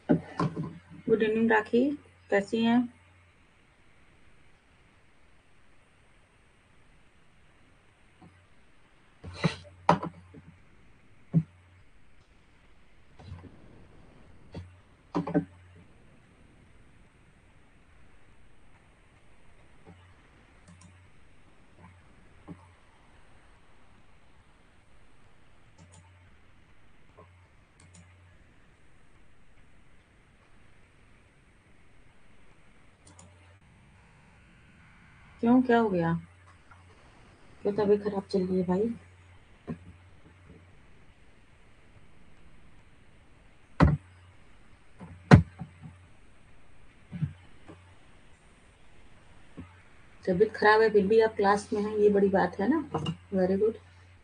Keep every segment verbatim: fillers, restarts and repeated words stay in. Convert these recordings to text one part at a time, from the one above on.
Good evening राखी, कैसी हैं? क्यों, क्या हो गया? क्यों तबीयत खराब चल रही है भाई? तबीयत खराब है फिर भी आप क्लास में हैं, ये बड़ी बात है ना। Very good.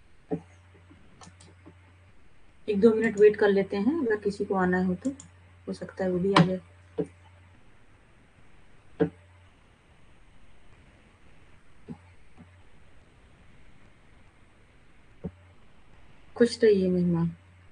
एक दो मिनट वेट कर लेते हैं, अगर किसी को आना हो तो हो सकता है वो भी आ जाए। खुश रहिए मेहमान।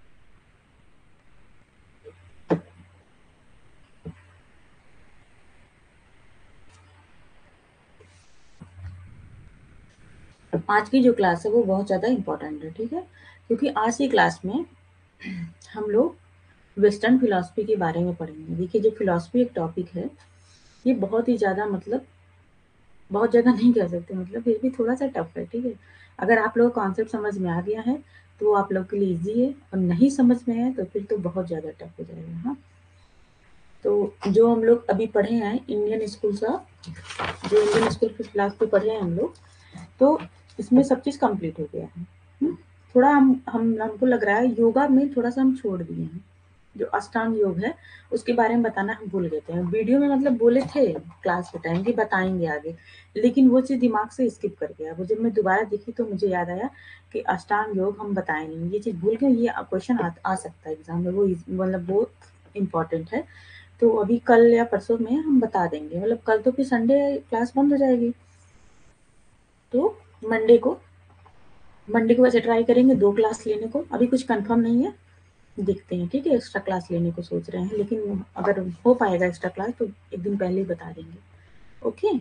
आज की जो क्लास है वो बहुत ज़्यादा इम्पोर्टेंट है, ठीक है, क्योंकि आज की क्लास में हम लोग वेस्टर्न फिलॉसफी के बारे में पढ़ेंगे। देखिए, जो फिलॉसफी एक टॉपिक है, ये बहुत ही ज़्यादा मतलब बहुत ज़्यादा नहीं कह सकते, मतलब फिर भी थोड़ा सा टफ है, ठीक है। अगर आप लोग को कॉन्सेप्ट समझ में आ गया है तो वो आप लोग के लिए इजी है, और नहीं समझ में है तो फिर तो बहुत ज़्यादा टफ हो जाएगा। हाँ, तो जो हम लोग अभी पढ़े हैं इंडियन स्कूल का, जो इंडियन स्कूल की फिलॉसफी पढ़े हैं हम लोग, तो इसमें सब चीज़ कंप्लीट हो गया है। हम्म, थोड़ा हम हम हमको लग रहा है योगा में थोड़ा सा हम छोड़ दिए हैं। जो अष्टांग योग है उसके बारे में बताना हम भूल गए थे। वीडियो में मतलब बोले थे क्लास के टाइम कि बताएंगे आगे, लेकिन वो चीज़ दिमाग से स्किप कर गया। वो जब मैं दोबारा देखी तो मुझे याद आया कि अष्टांग योग हम बताए नहीं, ये चीज़ भूल गए। ये क्वेश्चन आ, आ सकता है एग्जाम में, वो मतलब वो इम्पोर्टेंट है। तो अभी कल या परसों में हम बता देंगे, मतलब कल तो फिर संडे क्लास बंद हो जाएगी, तो मंडे को मंडे को वैसे ट्राई करेंगे दो क्लास लेने को। अभी कुछ कंफर्म नहीं है, देखते हैं, ठीक है। एक्स्ट्रा क्लास लेने को सोच रहे हैं, लेकिन अगर हो पाएगा एक्स्ट्रा क्लास तो एक दिन पहले ही बता देंगे। ओके।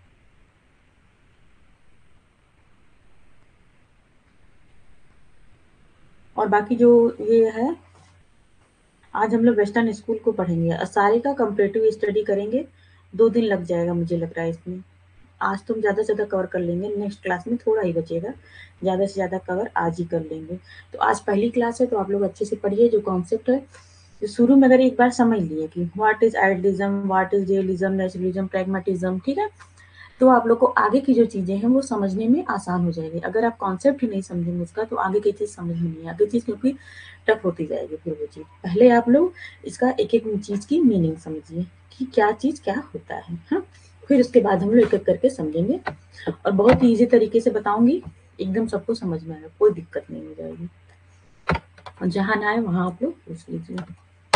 और बाकी जो ये है, आज हम लोग वेस्टर्न स्कूल को पढ़ेंगे और सारे का कंपैरेटिव स्टडी करेंगे। दो दिन लग जाएगा मुझे लग रहा है इसमें। आज तुम ज़्यादा से ज़्यादा कवर कर लेंगे, नेक्स्ट क्लास में थोड़ा ही बचेगा, ज़्यादा से ज़्यादा कवर आज ही कर लेंगे। तो आज पहली क्लास है तो आप लोग अच्छे से पढ़िए। जो कॉन्सेप्ट है, तो शुरू में अगर एक बार समझ लिए कि what is idealism, what is realism, naturalism, pragmatism, ठीक है, तो आप लोग को आगे की जो चीजें हैं वो समझने में आसान हो जाएगी। अगर आप कॉन्सेप्ट ही नहीं समझेंगे उसका तो आगे की चीज समझ में नहीं आगे चीज, क्योंकि टफ होती जाएगी फिर वो चीज। पहले आप लोग इसका एक एक चीज की मीनिंग समझिए कि क्या चीज क्या होता है। हाँ, फिर उसके बाद हम लोग एक एक करके समझेंगे, और बहुत ही ईजी तरीके से बताऊंगी, एकदम सबको समझ में आएगा, कोई दिक्कत नहीं हो जाएगी। और जहां ना आए वहां आप लोग पूछ लीजिए।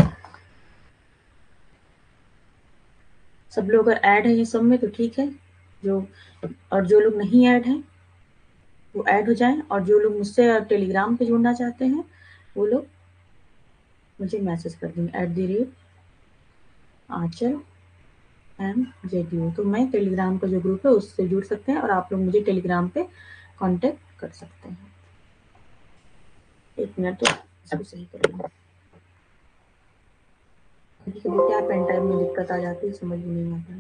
सब लोग अगर ऐड है ये सब में तो ठीक है, जो और जो लोग नहीं ऐड हैं वो ऐड हो जाएं, और जो लोग मुझसे टेलीग्राम पे जुड़ना चाहते हैं वो लोग मुझे मैसेज कर देंगे at the rate Aanchal M Z U. तो मैं टेलीग्राम का जो ग्रुप है उससे जुड़ सकते हैं, और आप लोग मुझे टेलीग्राम पे कांटेक्ट कर सकते हैं। एक मिनट तो इसको सही कर लूँ, कभी कभी क्या पेन टाइम में दिक्कत आ जाती है, समझ में नहीं आता है।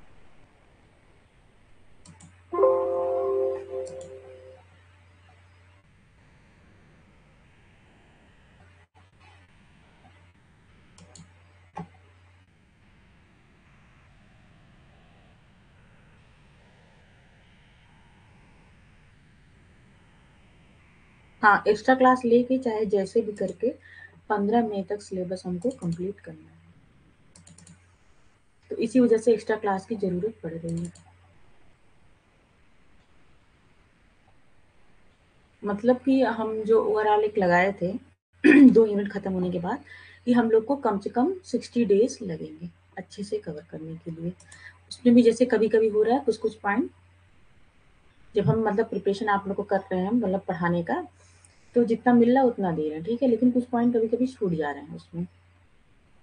हाँ, एक्स्ट्रा क्लास लेके चाहे जैसे भी करके पंद्रह मई तक सिलेबस हमको कंप्लीट करना है, तो इसी वजह से एक्स्ट्रा क्लास की जरूरत पड़ रही है। मतलब कि हम जो ओवरऑल एक लगाए थे दो यूनिट खत्म होने के बाद, कि हम लोग को कम से कम सिक्सटी डेज लगेंगे अच्छे से कवर करने के लिए। उसमें भी जैसे कभी कभी हो रहा है कुछ कुछ पॉइंट, जब हम मतलब प्रिपरेशन आप लोग को कर रहे हैं मतलब पढ़ाने का, तो जितना मिल रहा है उतना दे रहे हैं, ठीक है, लेकिन कुछ पॉइंट कभी कभी छूट जा रहे हैं उसमें।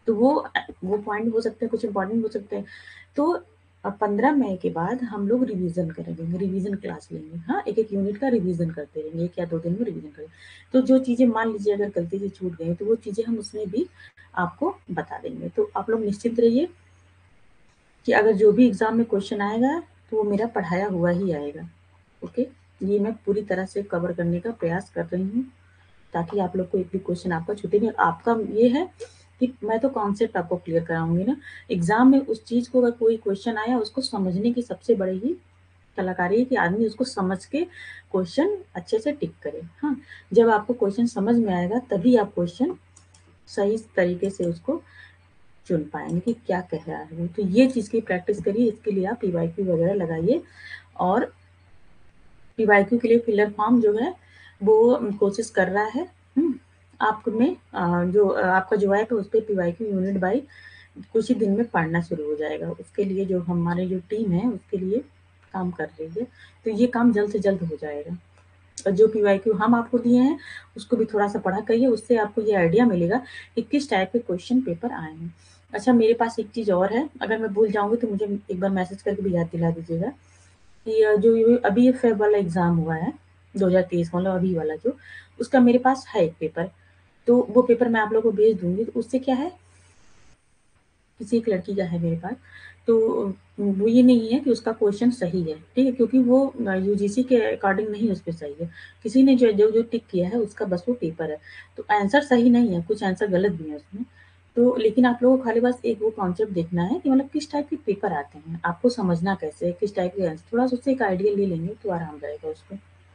तो वो वो पॉइंट हो सकते हैं, कुछ इंपॉर्टेंट हो सकते हैं। तो पंद्रह मई के बाद हम लोग रिवीजन करेंगे, रिवीजन क्लास लेंगे। हाँ, एक एक यूनिट का रिवीजन करते रहेंगे, एक या दो दिन में रिवीजन करेंगे। तो जो चीज़ें मान लीजिए अगर गलती से छूट गई तो वो चीज़ें हम उसमें भी आपको बता देंगे। तो आप लोग निश्चिंत रहिए कि अगर जो भी एग्ज़ाम में क्वेश्चन आएगा तो वो मेरा पढ़ाया हुआ ही आएगा। ओके, ये मैं पूरी तरह से कवर करने का प्रयास कर रही हूँ ताकि आप लोग को एक भी क्वेश्चन आपका छूटे नहीं। आपका ये है कि मैं तो कॉन्सेप्ट आपको क्लियर कराऊंगी ना। एग्जाम में उस चीज़ को अगर कोई क्वेश्चन आया उसको समझने की सबसे बड़ी ही कलाकारी है कि आदमी उसको समझ के क्वेश्चन अच्छे से टिक करे। हाँ, जब आपको क्वेश्चन समझ में आएगा तभी आप क्वेश्चन सही तरीके से उसको चुन पाएंगे कि क्या कह रहा है वो। तो ये चीज़ की प्रैक्टिस करिए, इसके लिए आप पीवाईक्यू वगैरह लगाइए। और पीवाईक्यू के लिए फिलर फॉर्म जो है वो कोशिश कर रहा है। आप में जो आपका जो ऐप है उस पर पीवाईक्यू यूनिट बाई कुछ ही दिन में पढ़ना शुरू हो जाएगा। उसके लिए जो हमारी जो टीम है उसके लिए काम कर रही है, तो ये काम जल्द से जल्द हो जाएगा। और जो पीवाईक्यू हम आपको दिए हैं उसको भी थोड़ा सा पढ़ा करिए, उससे आपको ये आइडिया मिलेगा कि किस टाइप के क्वेश्चन पेपर आए हैं। अच्छा, मेरे पास एक चीज़ और है, अगर मैं भूल जाऊंगी तो मुझे एक बार मैसेज करके भी याद दिला दीजिएगा कि जो अभी ये फेब वाला एग्ज़ाम हुआ है दो हज़ार तेईस मतलब अभी वाला, जो उसका मेरे पास है एक पेपर, तो वो पेपर मैं आप लोगों को भेज दूंगी। तो उससे क्या है, किसी एक लड़की का है मेरे पास, तो वो ये नहीं है कि उसका क्वेश्चन सही है, ठीक है, क्योंकि वो यूजीसी के अकॉर्डिंग नहीं उस पर सही है। किसी ने जो जो जो टिक किया है उसका बस वो पेपर है, तो आंसर सही नहीं है, कुछ आंसर गलत भी है उसमें। तो लेकिन आप लोगों को खाली बस एक वो कॉन्सेप्ट देखना है कि मतलब किस टाइप के पेपर आते हैं, आपको समझना कैसे है, किस टाइप के आंसर, थोड़ा सा उससे एक आइडिया ले लेंगे तो आराम रहेगा। उसको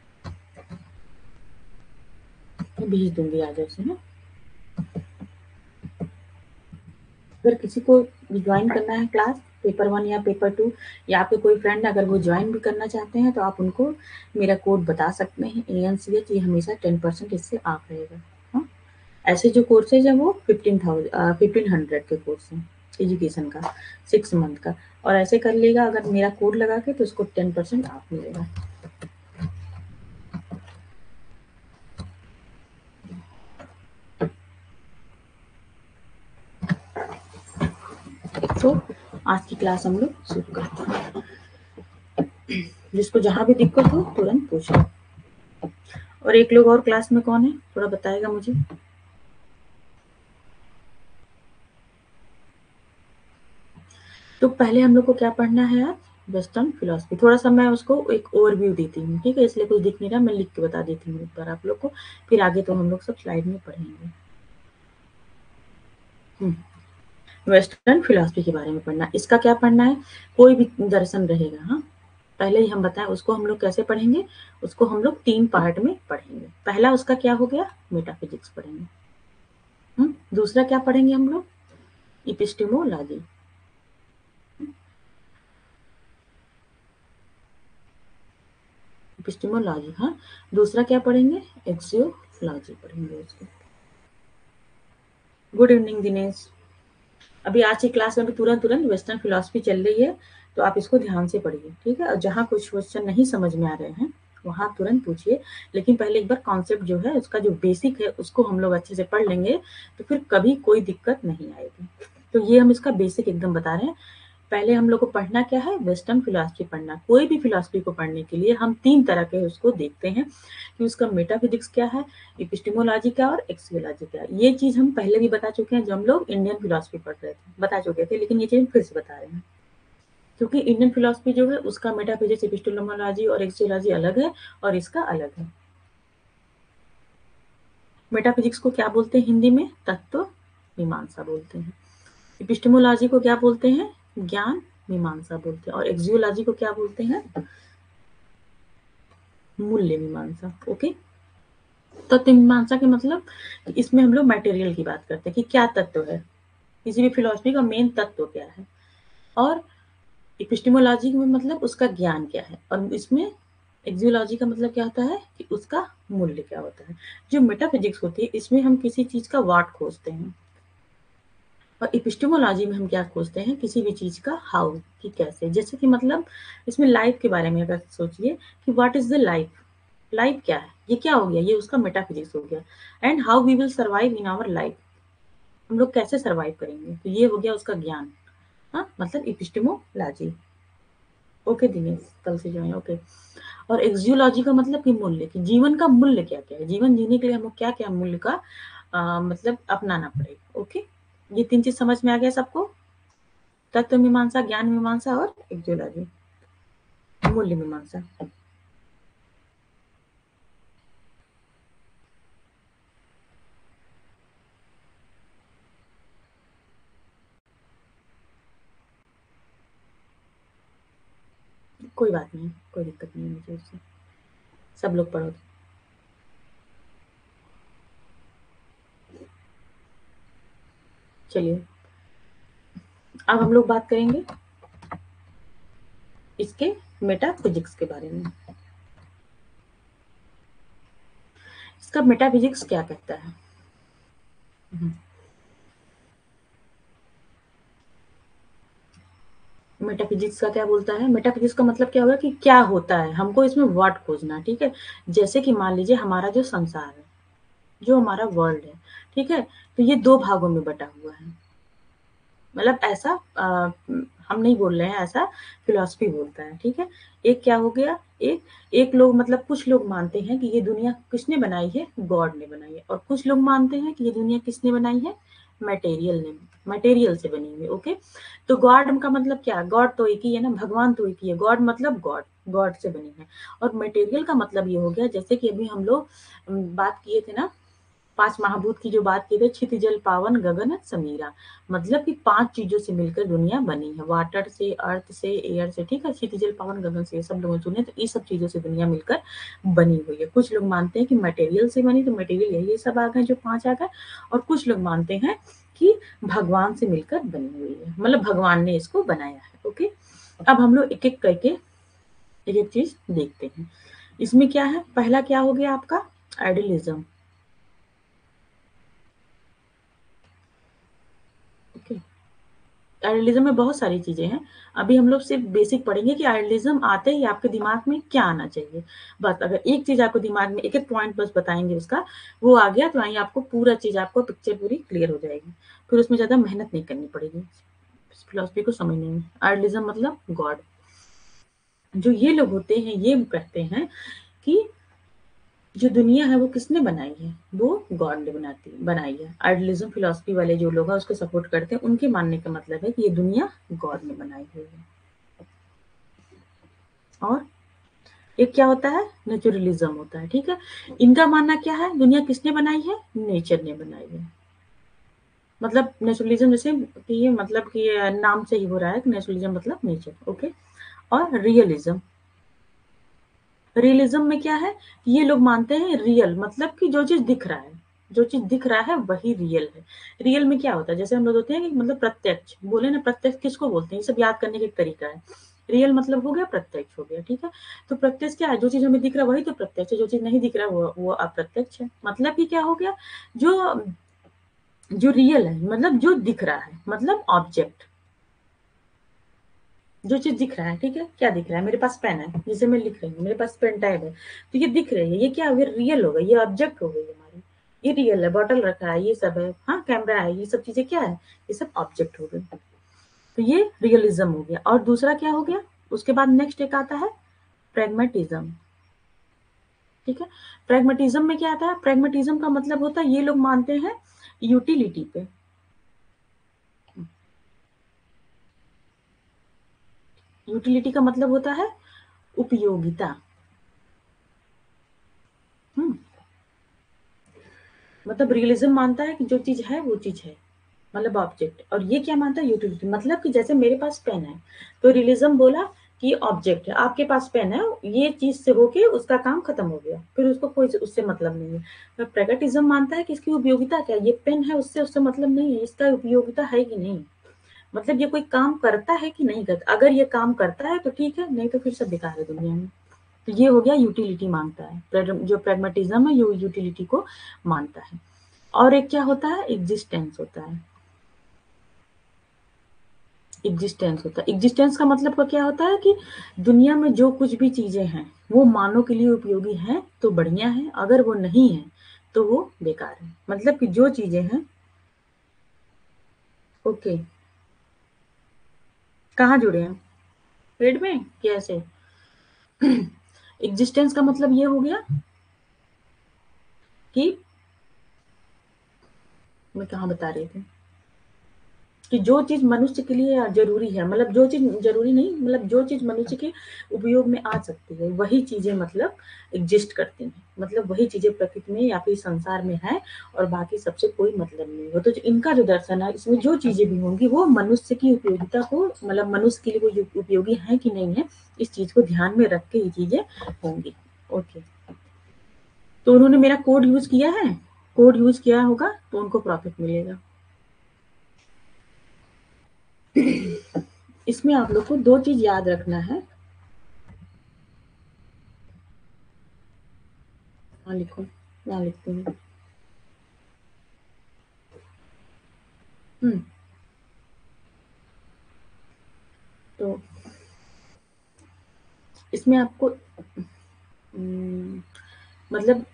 भेज दूंगी आज ऐसे ना। अगर किसी को ज्वाइन करना है क्लास पेपर वन या पेपर टू, या आपके कोई फ्रेंड अगर वो ज्वाइन भी करना चाहते हैं तो आप उनको मेरा कोड बता सकते हैं ए एन सी एच, ये हमेशा टेन परसेंट इससे ऑफ रहेगा। हाँ, ऐसे जो कोर्सेज है वो फिफ्टीन थाउजेंड फिफ्टीन हंड्रेड के कोर्स हैं एजुकेशन का, सिक्स मंथ का। और ऐसे कर लेगा अगर मेरा कोड लगा के तो उसको टेन परसेंट ऑफ मिलेगा। तो आज की क्लास हम लोग शुरू करते हैं। जिसको जहां भी दिक्कत हो तुरंत पूछ लो। और एक लोग और क्लास में कौन है थोड़ा बताएगा मुझे। तो पहले हम लोग को क्या पढ़ना है आज, वेस्टर्न फिलॉसफी। थोड़ा सा मैं उसको एक ओवरव्यू देती हूँ, ठीक है, इसलिए कुछ दिख नहीं रहा, मैं लिख के बता देती हूँ एक बार आप लोग को, फिर आगे तो हम लोग सब स्लाइड में पढ़ेंगे। वेस्टर्न फिलॉसफी के बारे में पढ़ना, इसका क्या पढ़ना है, कोई भी दर्शन रहेगा। हाँ, पहले ही हम बताएं उसको हम लोग कैसे पढ़ेंगे, उसको हम लोग तीन पार्ट में पढ़ेंगे। पहला उसका क्या हो गया, मेटाफिजिक्स पढ़ेंगे। हम्म दूसरा क्या पढ़ेंगे हम लोग, इपिस्टेमोलॉजी। एपिस्टेमोलॉजी, हाँ। दूसरा क्या पढ़ेंगे, एक्सियोलॉजी पढ़ेंगे उसको। Good evening Dinesh. अभी आज की क्लास में भी तुरंत तुरंत वेस्टर्न फिलॉसफी चल रही है, तो आप इसको ध्यान से पढ़िए, ठीक है। और जहाँ कुछ क्वेश्चन नहीं समझ में आ रहे हैं वहाँ तुरंत पूछिए, लेकिन पहले एक बार कॉन्सेप्ट जो है उसका जो बेसिक है उसको हम लोग अच्छे से पढ़ लेंगे तो फिर कभी कोई दिक्कत नहीं आएगी। तो ये हम इसका बेसिक एकदम बता रहे हैं। पहले हम लोग को पढ़ना क्या है, वेस्टर्न फिलॉसफी पढ़ना। कोई भी फिलॉसफी को पढ़ने के लिए हम तीन तरह के उसको देखते हैं कि उसका मेटाफिजिक्स क्या है, एपिस्टेमोलॉजी क्या और एक्सियोलॉजी क्या है। ये चीज हम पहले भी बता चुके हैं जब हम लोग इंडियन फिलॉसफी पढ़ रहे थे, बता चुके थे, लेकिन ये चीज फिर से बता रहे हैं क्योंकि इंडियन फिलॉसफी जो है उसका मेटाफिजिक्स, एपिस्टेमोलॉजी और एक्सियोलॉजी अलग है और इसका अलग है। मेटाफिजिक्स को क्या बोलते हैं हिंदी में, तत्व मीमांसा बोलते हैं। एपिस्टेमोलॉजी को क्या बोलते हैं, ज्ञान मीमांसा बोलते हैं। और एक्सियोलॉजी को क्या बोलते हैं, मूल्य मीमांसा। ओके, तत्व मीमांसा के मतलब इसमें हम लोग मटेरियल की बात करते हैं कि क्या तत्व है, किसी भी फिलॉसफी का मेन तत्व क्या है। और एपिस्टेमोलॉजी में मतलब उसका ज्ञान क्या है, और इसमें एक्सियोलॉजी का मतलब क्या होता है कि उसका मूल्य क्या होता है। जो मेटाफिजिक्स होती है इसमें हम किसी चीज का व्हाट खोजते हैं, और एपिस्टेमोलॉजी में हम क्या खोजते हैं, किसी भी चीज का हाउ, कि कैसे। जैसे कि मतलब इसमें लाइफ के बारे में अगर सोचिए कि what is the life, life क्या है, ये क्या हो गया, ये उसका मेटाफिजिक्स हो गया। And how we will survive in our life, हम लोग कैसे सर्वाइव करेंगे, तो ये हो गया उसका ज्ञान, हाँ, मतलब एपिस्टेमोलॉजी। ओके दिनेश, कल से जो है ओके। और एक्सियोलॉजी का मतलब कि मूल्य, कि जीवन का मूल्य क्या क्या है, जीवन जीने के लिए हमें क्या क्या मूल्य का आ, मतलब अपनाना पड़ेगा। ओके, ये तीन चीज समझ में आ गया सबको, तत्व मीमांसा, ज्ञान मीमांसा और एक्सियोलॉजी, मूल्य मीमांसा। कोई बात नहीं, कोई दिक्कत नहीं है मुझे उससे, सब लोग पढ़ो। चलिए, अब हम लोग बात करेंगे इसके मेटाफिजिक्स के बारे में। इसका मेटाफिजिक्स क्या कहता है? मेटाफिजिक्स का क्या बोलता है? मेटाफिजिक्स का मतलब क्या होगा कि क्या होता है, हमको इसमें व्हाट खोजना, ठीक है। जैसे कि मान लीजिए हमारा जो संसार है, जो हमारा वर्ल्ड है, ठीक है, तो ये दो भागों में बटा हुआ है। मतलब ऐसा आ, हम नहीं बोल रहे हैं, ऐसा फिलॉसफी बोलता है, ठीक है। एक क्या हो गया, एक एक लोग मतलब कुछ लोग मानते हैं कि ये दुनिया किसने बनाई है, गॉड ने बनाई है, और कुछ लोग मानते हैं कि ये दुनिया किसने बनाई है, मटेरियल ने, मटेरियल से बनी हुई है। ओके, तो गॉड का मतलब क्या, गॉड तो एक ही है ना, भगवान तो एक ही है, गॉड मतलब गॉड, गॉड से बनी है। और मटेरियल का मतलब ये हो गया, जैसे कि अभी हम लोग बात किए थे ना, पांच महाभूत की जो बात की थी, क्षिति जल पावन गगन समीरा, मतलब कि पांच चीजों से मिलकर दुनिया बनी है, वाटर से, अर्थ से, एयर से, ठीक है, क्षिति जल पावन गगन से, सब लोगों ने सुने, तो ये सब चीजों से दुनिया मिलकर बनी हुई है। कुछ लोग मानते हैं कि मटेरियल से बनी, तो मटेरियल यही ये सब आ गए जो पांच आ गए, और कुछ लोग मानते हैं कि भगवान से मिलकर बनी हुई है, मतलब भगवान ने इसको बनाया है। ओके, अब हम लोग एक एक करके एक एक चीज देखते हैं। इसमें क्या है, पहला क्या हो गया आपका, आइडियलिज्म। ओके, आइडियलिज्म में बहुत सारी चीजें हैं, अभी हम लोग सिर्फ बेसिक पढ़ेंगे कि आइडियलिज्म आते ही आपके दिमाग में क्या आना चाहिए। बस अगर एक चीज आपको दिमाग में, एक एक पॉइंट बस बताएंगे उसका, वो आ गया तो वहीं आपको पूरा चीज, आपको पिक्चर पूरी क्लियर हो जाएगी, फिर उसमें ज्यादा मेहनत नहीं करनी पड़ेगी फिलोसफी को समझने में। आइडियलिज्म मतलब गॉड, जो ये लोग होते हैं ये कहते हैं कि जो दुनिया है वो किसने बनाई है, वो गॉड ने बनाती बनाई है। आइडियलिज्म फिलोसफी वाले जो लोग हैं उसको सपोर्ट करते हैं, उनके मानने का मतलब है कि ये दुनिया गॉड ने बनाई हुई है। और एक क्या होता है, नेचुरलिज्म होता है, ठीक है। इनका मानना क्या है, दुनिया किसने बनाई है, नेचर ने बनाई है। मतलब नेचुरलिज्म जैसे कि ये मतलब कि ये नाम से ही हो रहा है कि नेचुरलिज्म मतलब नेचर। ओके, और रियलिज्म, रियलिज्म में क्या है, ये लोग मानते हैं रियल मतलब कि जो चीज दिख रहा है, जो चीज दिख रहा है वही रियल है। रियल में क्या होता है, जैसे हम लोग होते हैं कि मतलब प्रत्यक्ष, बोले ना प्रत्यक्ष किसको बोलते हैं, ये सब याद करने का एक तरीका है। रियल मतलब हो गया, प्रत्यक्ष हो गया, ठीक है। तो प्रत्यक्ष क्या है, जो चीज हमें दिख रहा है वही तो प्रत्यक्ष है, जो चीज नहीं दिख रहा है वो वो अप्रत्यक्ष है। मतलब कि क्या हो गया, जो जो रियल है मतलब जो दिख रहा है, मतलब ऑब्जेक्ट, जो चीज दिख रहा है, ठीक है, क्या दिख रहा है, मेरे पास पेन है जिसे मैं लिख रही हूँ, मेरे पास पेन टैब है, तो ये दिख रही है, ये क्या ये रियल हो गई, ये ऑब्जेक्ट हो गई हमारी, ये रियल है, बॉटल रखा है, ये सब है, हाँ कैमरा है, ये सब चीजें क्या है, ये सब ऑब्जेक्ट हो गई। तो ये रियलिज्म हो गया। और दूसरा क्या हो गया, उसके बाद नेक्स्ट एक आता है प्रेगमेटिज्म, ठीक है। प्रेगमेटिज्म में क्या आता है, प्रेगमेटिज्म का मतलब होता है ये लोग मानते हैं यूटिलिटी पे, यूटिलिटी का मतलब होता है उपयोगिता। हम्म, मतलब रियलिज्म मानता है कि जो चीज है वो चीज है, मतलब ऑब्जेक्ट, और ये क्या मानता है यूटिलिटी, मतलब कि जैसे मेरे पास पेन है, तो रियलिज्म बोला कि ऑब्जेक्ट है, आपके पास पेन है, ये चीज से होके उसका काम खत्म हो गया, फिर उसको कोई उससे मतलब नहीं है। तो प्रैग्मेटिज्म मानता है कि इसकी उपयोगिता क्या है, ये पेन है उससे उससे मतलब नहीं है, इसका उपयोगिता है कि नहीं, मतलब ये कोई काम करता है कि नहीं करता, अगर ये काम करता है तो ठीक है, नहीं तो फिर सब बेकार है दुनिया में। तो ये हो गया यूटिलिटी मांगता है, जो प्रैग्मेटिज्म है ये यूटिलिटी को मानता है। और एक क्या होता है, एग्जिस्टेंस होता है, एग्जिस्टेंस होता है, एग्जिस्टेंस का मतलब का क्या होता है कि दुनिया में जो कुछ भी चीजें हैं वो मानव के लिए उपयोगी हैं तो बढ़िया है, अगर वो नहीं है तो वो बेकार है। मतलब कि जो चीजें हैं ओके, कहाँ जुड़े हैं? पेड़ में? कैसे? एग्जिस्टेंस का मतलब ये हो गया कि मैं कहाँ बता रही थी कि जो चीज़ मनुष्य के लिए ज़रूरी है, मतलब जो चीज़ ज़रूरी नहीं, मतलब जो चीज़ मनुष्य के उपयोग में आ सकती है, वही चीज़ें मतलब एग्ज़िस्ट करती हैं। मतलब वही चीज़ें प्रकृति में या फिर संसार में हैं और बाकी सबसे कोई मतलब नहीं है। तो जो इनका जो दर्शन है, इसमें जो चीज़ें भी होंगी, वो मनुष्य की उपयोगिता को, मतलब मनुष्य के लिए वो जो उपयोगी है कि नहीं है, इस चीज़ को ध्यान में रख के ये चीज़ें होंगी। ओके, तो उन्होंने मेरा कोड यूज़ किया है, कोड यूज़ किया होगा तो उनको प्रॉफ़िट मिलेगा। इसमें आप लोग को दो चीज़ याद रखना है। हाँ, लिखो, यहाँ लिखती हूँ। हुँ, तो इसमें आपको उम, मतलब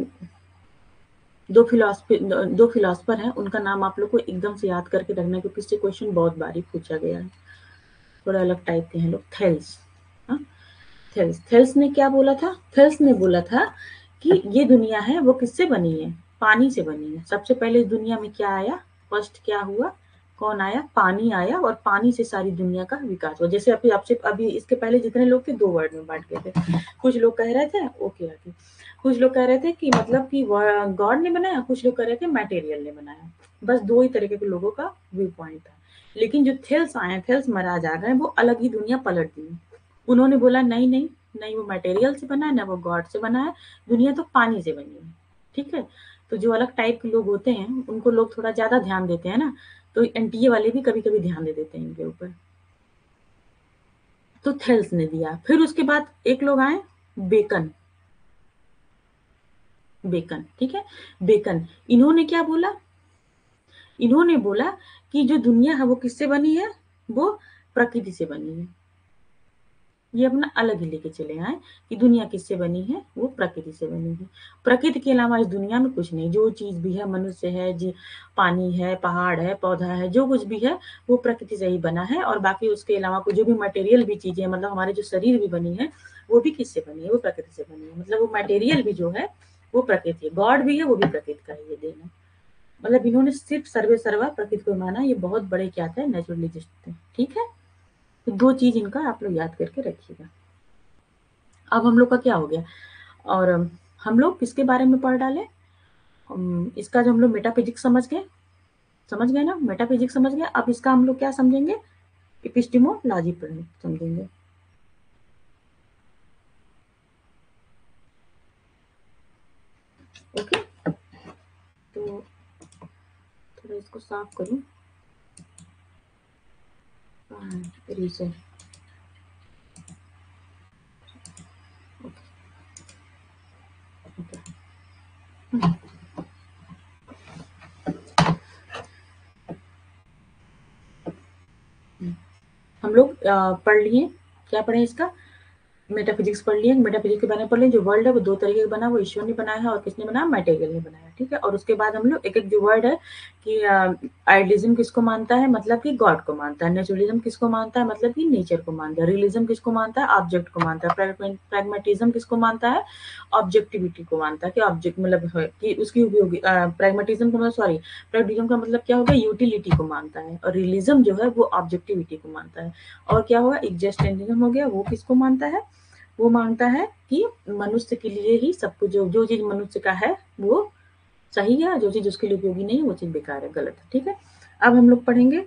दो फिलॉसफी द दो फिलॉसफर हैं, उनका नाम आप लोग को एकदम से याद करके रखना, क्योंकि इससे क्वेश्चन बहुत बारी पूछा गया है। थोड़ा अलग टाइप के हैं लोग, थेल्स, हाँ, थेल्स। थेल्स ने क्या बोला था? थेल्स ने बोला था कि ये दुनिया है वो किससे बनी है? पानी से बनी है। सबसे पहले इस दुनिया में क्या आया? फर्स्ट क्या हुआ? कौन आया? पानी आया और पानी से सारी दुनिया का विकास हुआ। जैसे अभी आपसे अभी इसके पहले जितने लोग थे दो वर्ड में बाँट गए थे। कुछ लोग कह रहे थे ओके ओके, कुछ लोग कह रहे थे कि मतलब कि व गॉड ने बनाया, कुछ लोग कह रहे थे मटेरियल ने बनाया। बस दो ही तरीके के लोगों का व्यू पॉइंट था। लेकिन जो थेल्स आए हैं, थेल्स महाराज आ गए, वो अलग ही दुनिया पलट दी। उन्होंने बोला नहीं, नहीं, नहीं वो मटेरियल से बना है, ना वो गॉड से बना है, दुनिया तो पानी से बनी है, ठीक है? तो जो अलग टाइप के लोग होते हैं, उनको लोग थोड़ा ज़्यादा ध्यान देते हैं ना, तो एनटीए वाले भी कभी-कभी ध्यान दे देते हैं इनके ऊपर। तो थेल्स ने दिया, फिर उसके बाद एक लोग आए, बेकन, बेकन, ठीक है? बेकन, इन्होंने क्या बोला? इन्होंने बोला कि जो दुनिया है वो किससे बनी है? वो प्रकृति से बनी है। ये अपना अलग ही लेके चले आए कि दुनिया किससे बनी है? वो प्रकृति से बनी है। प्रकृति के अलावा इस दुनिया में कुछ नहीं, जो चीज़ भी है, मनुष्य है, जी पानी है, पहाड़ है, पौधा है, जो कुछ भी है, वो प्रकृति से ही बना है और बाकी उसके अलावा कोई जो भी मटेरियल भी चीज़ें हैं, मतलब हमारे जो शरीर भी बनी है, वो भी किससे बनी है? वो प्रकृति से बनी है। मतलब वो मटेरियल भी जो है, वो प्रकृति है। गॉड भी है, वो भी प्रकृति का ही है देन है। मतलब इन्होंने सिर्फ सर्वे सर्वा प्रकृति को माना, ये बहुत बड़े क्या थे? नेचुरलिस्ट थे, ठीक है? तो दो चीज़ इनका आप लोग याद करके रखिएगा। अब हम लोग का क्या हो गया? और हम लोग किसके बारे में पढ़ डाले? हम इसका जो हम लोग मेटाफिजिक्स समझ गए, समझ गए ना? मेटाफिजिक्स समझ गए। अब इसका हम लोग क्या समझेंगे? एपिस्टेमोलॉजी पढ़ समझेंगे। ओके? तो थोड़ा इसको साफ करूँ। हाँ, रीसेट। Okay, okay. हुँ, हुँ। हम लोग अ, पढ़ लिए, क्या पढ़े इसका? मेटाफिजिक्स पढ़ लिए, मेटाफिजिक्स के बारे में पढ़ लिए। जो वर्ल्ड है वो दो तरीके का बना है, वो ईश्वर ने बनाया है और किसने बनाया? मटेरियल ने बनाया है, ठीक है? और उसके बाद हम लोग एक-एक जो वर्ड है कि अ, आइडियलिज़्म किसको मानता है? मतलब कि गॉड को मानता है। नेचुरलिज़्म किसको मानता है? मतलब कि नेचर को मानता है। रियलिज़्म किसको मानता है? ऑब्जेक्ट को मानता है। प्रैग्मैन प्रैग्मैटिज़्म किसको मानता है? ऑब्जेक्टिविटी को मानता है कि ऑब्जेक्ट मतलब है कि उसकी उपयोगी अ, प्रैग्मैटिज़्म का मतलब सॉरी प्रैग्मैटिज़्म का मतलब क्या हो गया? यूटिलिटी को मानता है और रियलिज़्म जो है वो ऑब्जेक्टिविटी को मानता है। और क्या हुआ? एक्जिस्टेंटिज़्म हो गया, वो किसको मानता है? वो मानता है कि मनुष्य के लिए ही सब कुछ, जो जो चीज़ मनुष्य का है वो सही है, जो चीज़ उसके लिए उपयोगी नहीं है वो चीज़ बेकार है, गलत है, ठीक है? अब हम लोग पढ़ेंगे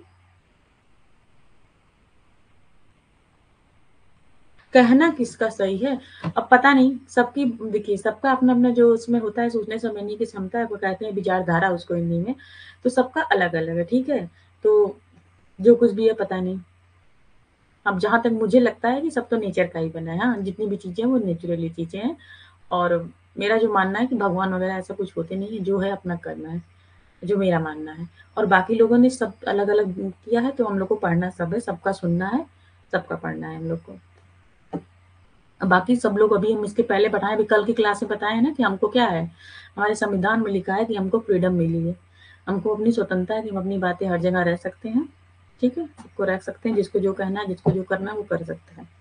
कहना किसका सही है। अब पता नहीं सबकी, देखिए सबका अपना-अपना जो उसमें होता है सोचने समझने की क्षमता है, वो कहते हैं विचारधारा उसको हिंदी में, तो सबका अलग-अलग है, ठीक है? तो जो कुछ भी है पता नहीं। अब जहाँ तक मुझे लगता है कि सब तो नेचर का ही बना है, हाँ, जितनी भी चीज़ें हैं वो नेचुरली चीज़ें हैं और मेरा जो मानना है कि भगवान वगैरह ऐसा कुछ होते नहीं है, जो है अपना करना है, जो मेरा मानना है। और बाकी लोगों ने सब अलग-अलग किया है तो हम लोग को पढ़ना सब है, सबका सुनना है, सबका पढ़ना है हम लोग को। बाकी सब लोग अभी हम इसके पहले बताएँ, अभी कल की क्लास में बताए हैं ना कि हमको क्या है, हमारे संविधान में लिखा है कि हमको फ्रीडम मिली है। हमको अपनी स्वतंत्रता है कि हम अपनी बातें हर जगह रह सकते हैं, ठीक है? सबको रख सकते हैं, जिसको जो कहना है, जिसको जो करना है वो कर सकता है।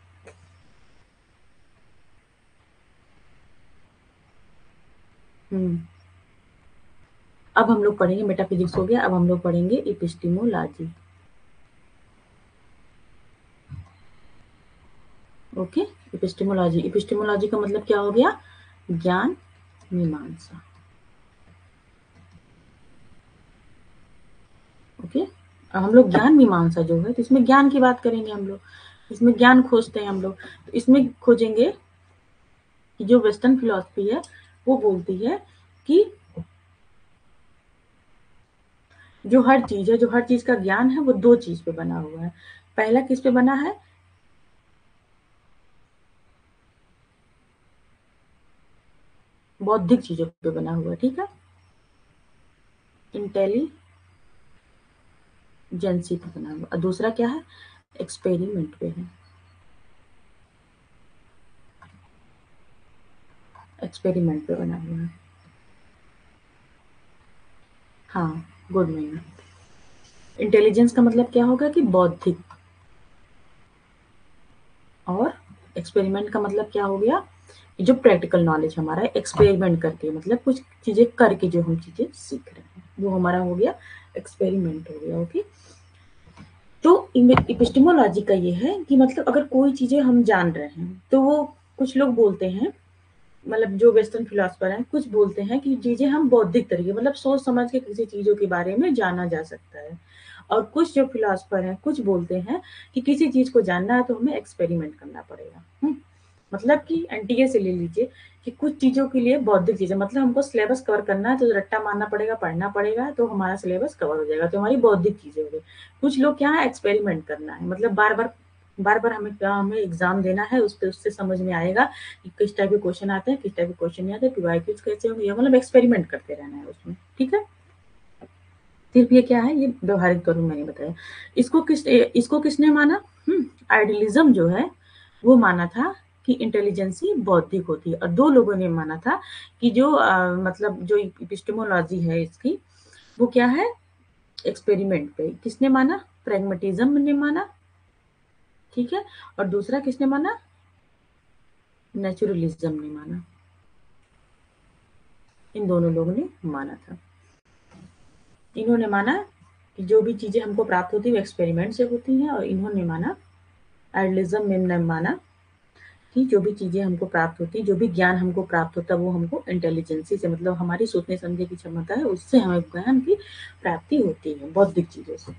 हुँ। अब हम लोग पढ़ेंगे, मेटाफिजिक्स हो गया, अब हम लोग पढ़ेंगे एपिस्टेमोलॉजी। Okay, epistemology. एपिस्टेमोलॉजी का मतलब क्या हो गया? ज्ञान मीमांसा। ओके, अब हम लोग ज्ञान मीमांसा जो है, तो इसमें ज्ञान की बात करेंगे हम लोग, इसमें ज्ञान खोजते हैं हम लोग। तो इसमें खोजेंगे कि जो वेस्टर्न फिलॉसफी है, वो बोलती है कि जो हर चीज़ है, जो हर चीज़ का ज्ञान है, वो दो चीज़ पे बना हुआ है। पहला किस पे बना है? बौद्धिक चीज़ों पे बना हुआ है, ठीक है? इंटेलिजेंसी पे बना हुआ, और दूसरा क्या है? एक्सपेरिमेंट पे है। एक्सपेरिमेंट पे बना हुआ है। हाँ, गुड मीनिंग। इंटेलिजेंस का मतलब क्या होगा कि बौद्धिक, और एक्सपेरिमेंट का मतलब क्या हो गया? जो प्रैक्टिकल नॉलेज हमारा है, एक्सपेरिमेंट करके, मतलब कुछ चीज़ें करके जो हम चीज़ें सीख रहे हैं, वो हमारा हो गया एक्सपेरिमेंट हो गया। ओके, तो एपिस्टेमोलॉजी का ये है कि मतलब अगर कोई चीज़ें हम जान रहे हैं, तो वो कुछ लोग बोलते हैं, मतलब जो वेस्टर्न फिलोसफर हैं, कुछ बोलते हैं कि चीज़ें हम बौद्धिक तरीके, मतलब सोच समझ के किसी चीज़ों के बारे में जाना जा सकता है। और कुछ जो फिलोसफर हैं, कुछ बोलते हैं कि किसी चीज़ को जानना है तो हमें एक्सपेरिमेंट करना पड़ेगा। हुँ, मतलब कि एनटीए से ले लीजिए कि कुछ चीज़ों के लिए बौद्धिक चीज़ें, मतलब हमको सिलेबस कवर करना है, तो रट्टा मारना पड़ेगा, पढ़ना पड़ेगा, तो हमारा सिलेबस कवर हो जाएगा, तो हमारी बौद्धिक चीज़ें हो गई। कुछ लोग क्या है, एक्सपेरिमेंट करना है, मतलब बार-बार बार-बार हमें क्या हमें एग्ज़ाम देना है, उसपे उससे समझ में आएगा कि किस टाइप के क्वेश्चन आते हैं, किस टाइप के क्वेश्चन नहीं आते, पीवाईक्यूज़ कैसे होंगे, या मतलब एक्सपेरिमेंट करते रहना है उसमें, ठीक है? सिर्फ ये क्या है, ये व्यवहारिक तौर पे मैंने बताया। इसको किस इसको किसने माना? हुँ, आइडियलिज़्म जो है, वो माना था कि इंटेलिजेंसी बौद्धिक होती है, और दो लोगों ने माना था कि जो अ, मतलब जो एपिस्टेमोलॉजी है इसकी, वो क्या है? एक्सपेरिमेंट पे। किसने माना? प्रैग्मैटिज़्म ने माना, ठीक है? और दूसरा किसने माना? नेचुरलिज़्म ने माना। इन दोनों लोगों ने माना था। इन्होंने माना कि जो भी चीज़ें हमको प्राप्त होती हैं, वो एक्सपेरिमेंट से होती हैं, और इन्होंने माना, आइडियलिज़्म में ने माना कि जो भी चीज़ें हमको प्राप्त होती हैं, जो भी ज्ञान हमको प्राप्त होता है, वो हमको इंटेलिजेंसी से, मतलब हमारी सोचने समझने की क्षमता है, उससे हमें ज्ञान की प्राप्ति होती है, बौद्धिक चीज़ों से।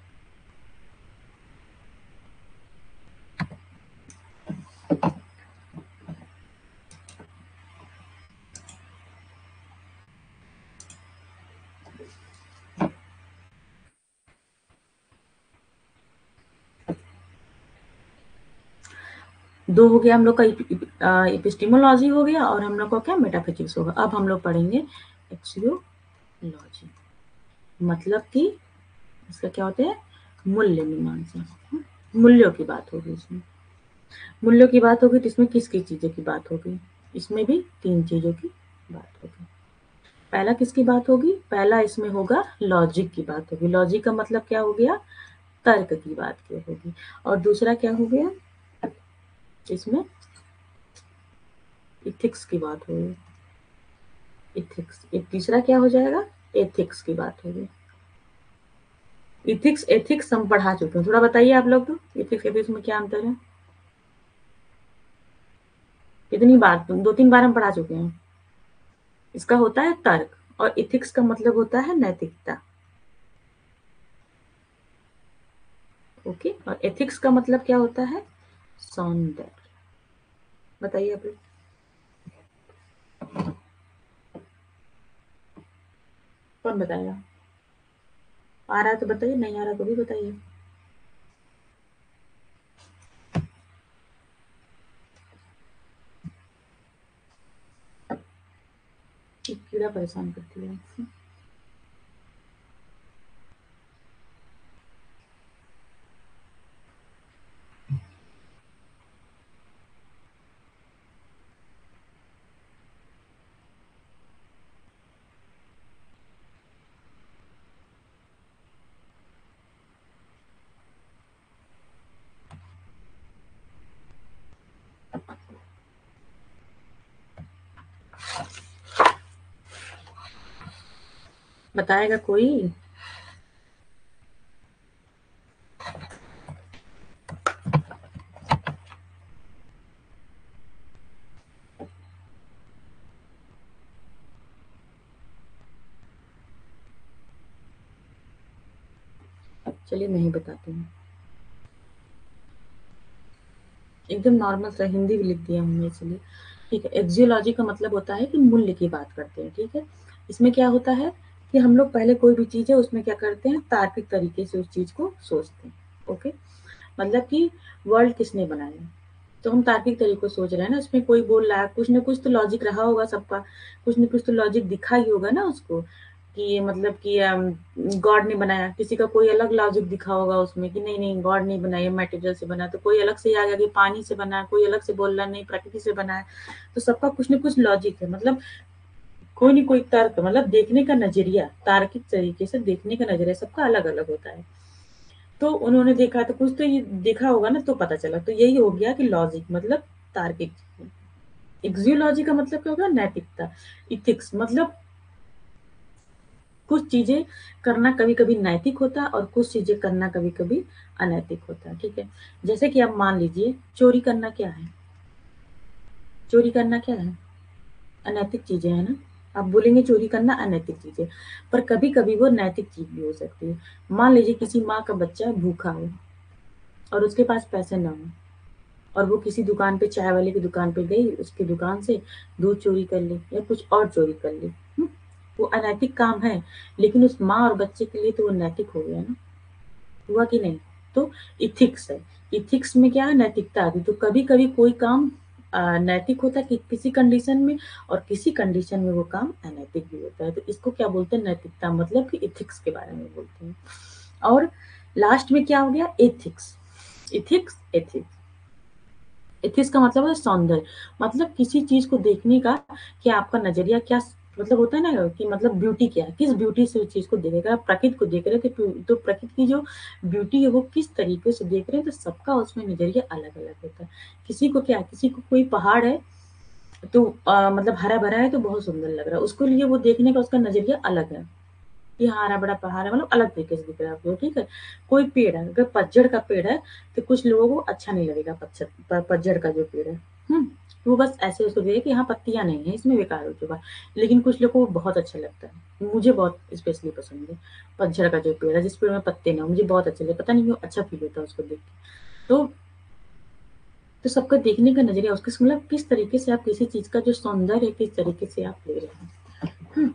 दो हो गया हम लोग का एपिस्टेमोलॉजी हो गया, और हम लोग का क्या मेटाफिजिक्स होगा। अब हम लोग पढ़ेंगे एक्सियोलॉजी, मतलब कि इसका क्या होता है? मूल्य मीमांसा। मूल्यों की बात होगी इसमें। मूल्यों की बात होगी तो इसमें किस किस चीज़ों की बात होगी? इसमें भी तीन चीज़ों की बात होगी। पहला किसकी बात होगी? पहला इसमें होगा लॉजिक की बात होगी। लॉजिक का मतलब क्या हो गया? तर्क की बात की होगी। और दूसरा क्या हो गया? इसमें इथिक्स की बात होगी। इथिक्स। एक तीसरा क्या हो जाएगा? एथिक्स की बात होगी। इथिक्स एथिक्स हम पढ़ा चुके हैं, थोड़ा बताइए आप लोग, तो इथिक्स एथिक्स में क्या अंतर है? कितनी बार? दो तीन बार हम पढ़ा चुके हैं। इसका होता है तर्क, और इथिक्स का मतलब होता है नैतिकता। ओके, और एथिक्स का मतलब क्या होता है? सौंदर्य। बताइए आप लोग। कौन बताएगा? आ रहा है तो बताइए, नहीं आ रहा तो भी बताइए। एक कीड़ा परेशान करती है। बताएगा कोई? चलिए नहीं बताती हूँ। एकदम नॉर्मल सा हिंदी भी लिख दिया हमने इसलिए। ठीक है, एक्सियोलॉजी का मतलब होता है कि मूल्य की बात करते हैं, ठीक है? इसमें क्या होता है कि हम लोग पहले कोई भी चीज़ है उसमें क्या करते हैं, तार्किक तरीके से उस चीज़ को सोचते हैं, ओके? मतलब कि वर्ल्ड किसने बनाया? तो हम तार्किक तरीकों से सोच रहे हैं ना, इसमें कोई बोल रहा है, कुछ ना कुछ तो लॉजिक रहा होगा सबका, कुछ न कुछ तो लॉजिक दिखा ही होगा ना उसको, कि मतलब कि अम, गॉड ने बनाया, किसी का कोई अलग लॉजिक दिखा होगा उसमें कि नहीं नहीं गॉड नहीं बनाया, मटेरियल से बना, तो कोई अलग से आ गया कि पानी से बना है, कोई अलग से बोल रहा नहीं प्रकृति से बना है। तो सबका कुछ न कुछ लॉजिक है, मतलब कोई न कोई तर्क, मतलब देखने का नजरिया, तार्किक तरीके से देखने का नजरिया सबका अलग अलग होता है। तो उन्होंने देखा तो कुछ तो ये देखा होगा ना, तो पता चला, तो यही हो गया कि लॉजिक मतलब तार्किक। एक्सियोलॉजी का मतलब क्या होगा, नैतिकता। इथिक्स मतलब कुछ चीजें करना कभी कभी नैतिक होता है और कुछ चीजें करना कभी कभी अनैतिक होता है, ठीक है? जैसे कि आप मान लीजिए चोरी करना क्या है, चोरी करना क्या है, अनैतिक चीजें है ना। आप बोलेंगे चोरी करना अनैतिक चीजें, पर कभी कभी वो नैतिक चीज भी हो सकती है। मान लीजिए किसी माँ का बच्चा भूखा हो और उसके पास पैसे ना हो, और वो किसी दुकान पे, चाय वाले की दुकान पे गई, उसकी दुकान से दूध चोरी कर ली या कुछ और चोरी कर ली, हम्म, वो अनैतिक काम है, लेकिन उस माँ और बच्चे के लिए तो वो नैतिक हो गया ना, हुआ कि नहीं? तो इथिक्स है, इथिक्स में क्या है, नैतिकता आती। तो कभी कभी कोई काम अ, नैतिक होता है कि किसी कंडीशन में, और किसी कंडीशन में वो काम अनैतिक भी होता है, तो इसको क्या बोलते हैं, नैतिकता, मतलब कि इथिक्स के बारे में बोलते हैं। और लास्ट में क्या हो गया, एथिक्स। इथिक्स, एथिक्स, एथिक्स का मतलब है सौंदर्य, मतलब किसी चीज को देखने का, कि आपका नजरिया क्या, मतलब होता है ना कि मतलब ब्यूटी क्या है, किस ब्यूटी से उस चीज को देखेगा। आप प्रकृति को देख रहे हैं तो तो प्रकृति की जो ब्यूटी है वो किस तरीके से देख रहे हैं, तो सबका उसमें नजरिया अलग अलग होता है। किसी को क्या, किसी को कोई पहाड़ है तो अ, मतलब हरा भरा है तो बहुत सुंदर लग रहा है, उसके लिए वो देखने का उसका नजरिया अलग है, कि हाँ हरा बड़ा पहाड़ है, मतलब अलग तरीके से दिख रहा है आपको, ठीक है? कोई पेड़ है, अगर पतझड़ का पेड़ है तो कुछ लोगों को अच्छा नहीं लगेगा, पतझड़ प- पतझड़ का जो पेड़ है, हम्म, वो बस ऐसे उसको देखे कि हाँ पत्तियां नहीं है इसमें, बेकार हो चुका है। लेकिन कुछ लोगों को बहुत अच्छा लगता है, मुझे बहुत स्पेशली पसंद है पतझड़ का जो पेड़ है, जिस पेड़ में पत्ते ना हो, मुझे बहुत अच्छा लगता है, पता नहीं क्यों अच्छा फील होता है उसको देख के। तो तो सबका देखने का नजरिया, उसके मतलब किस तरीके से आप किसी चीज का जो सौंदर्य है, किस तरीके से आप ले रहे हैं। Hmm,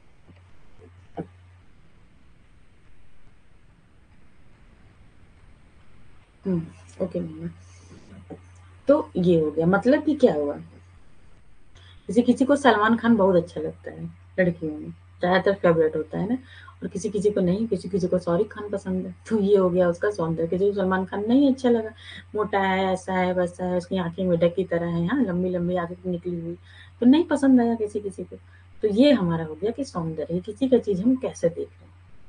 hmm, okay ma'am. तो ये हो गया, मतलब कि क्या हुआ, जैसे किसी को सलमान खान बहुत अच्छा लगता है, लड़कियों में ज़्यादातर फेवरेट होता है ना, और किसी किसी को नहीं, किसी किसी को शाहरुख खान पसंद है, तो ये हो गया उसका सौंदर्य। किसी को सलमान खान नहीं अच्छा लगा, मोटा है, ऐसा है, वैसा है, उसकी आंखें मेढक की तरह है, हाँ लंबी लंबी आंखें निकली हुई, तो नहीं पसंद आया किसी किसी को। तो ये हमारा हो गया कि सौंदर्य, किसी का चीज हम कैसे देख रहे हैं।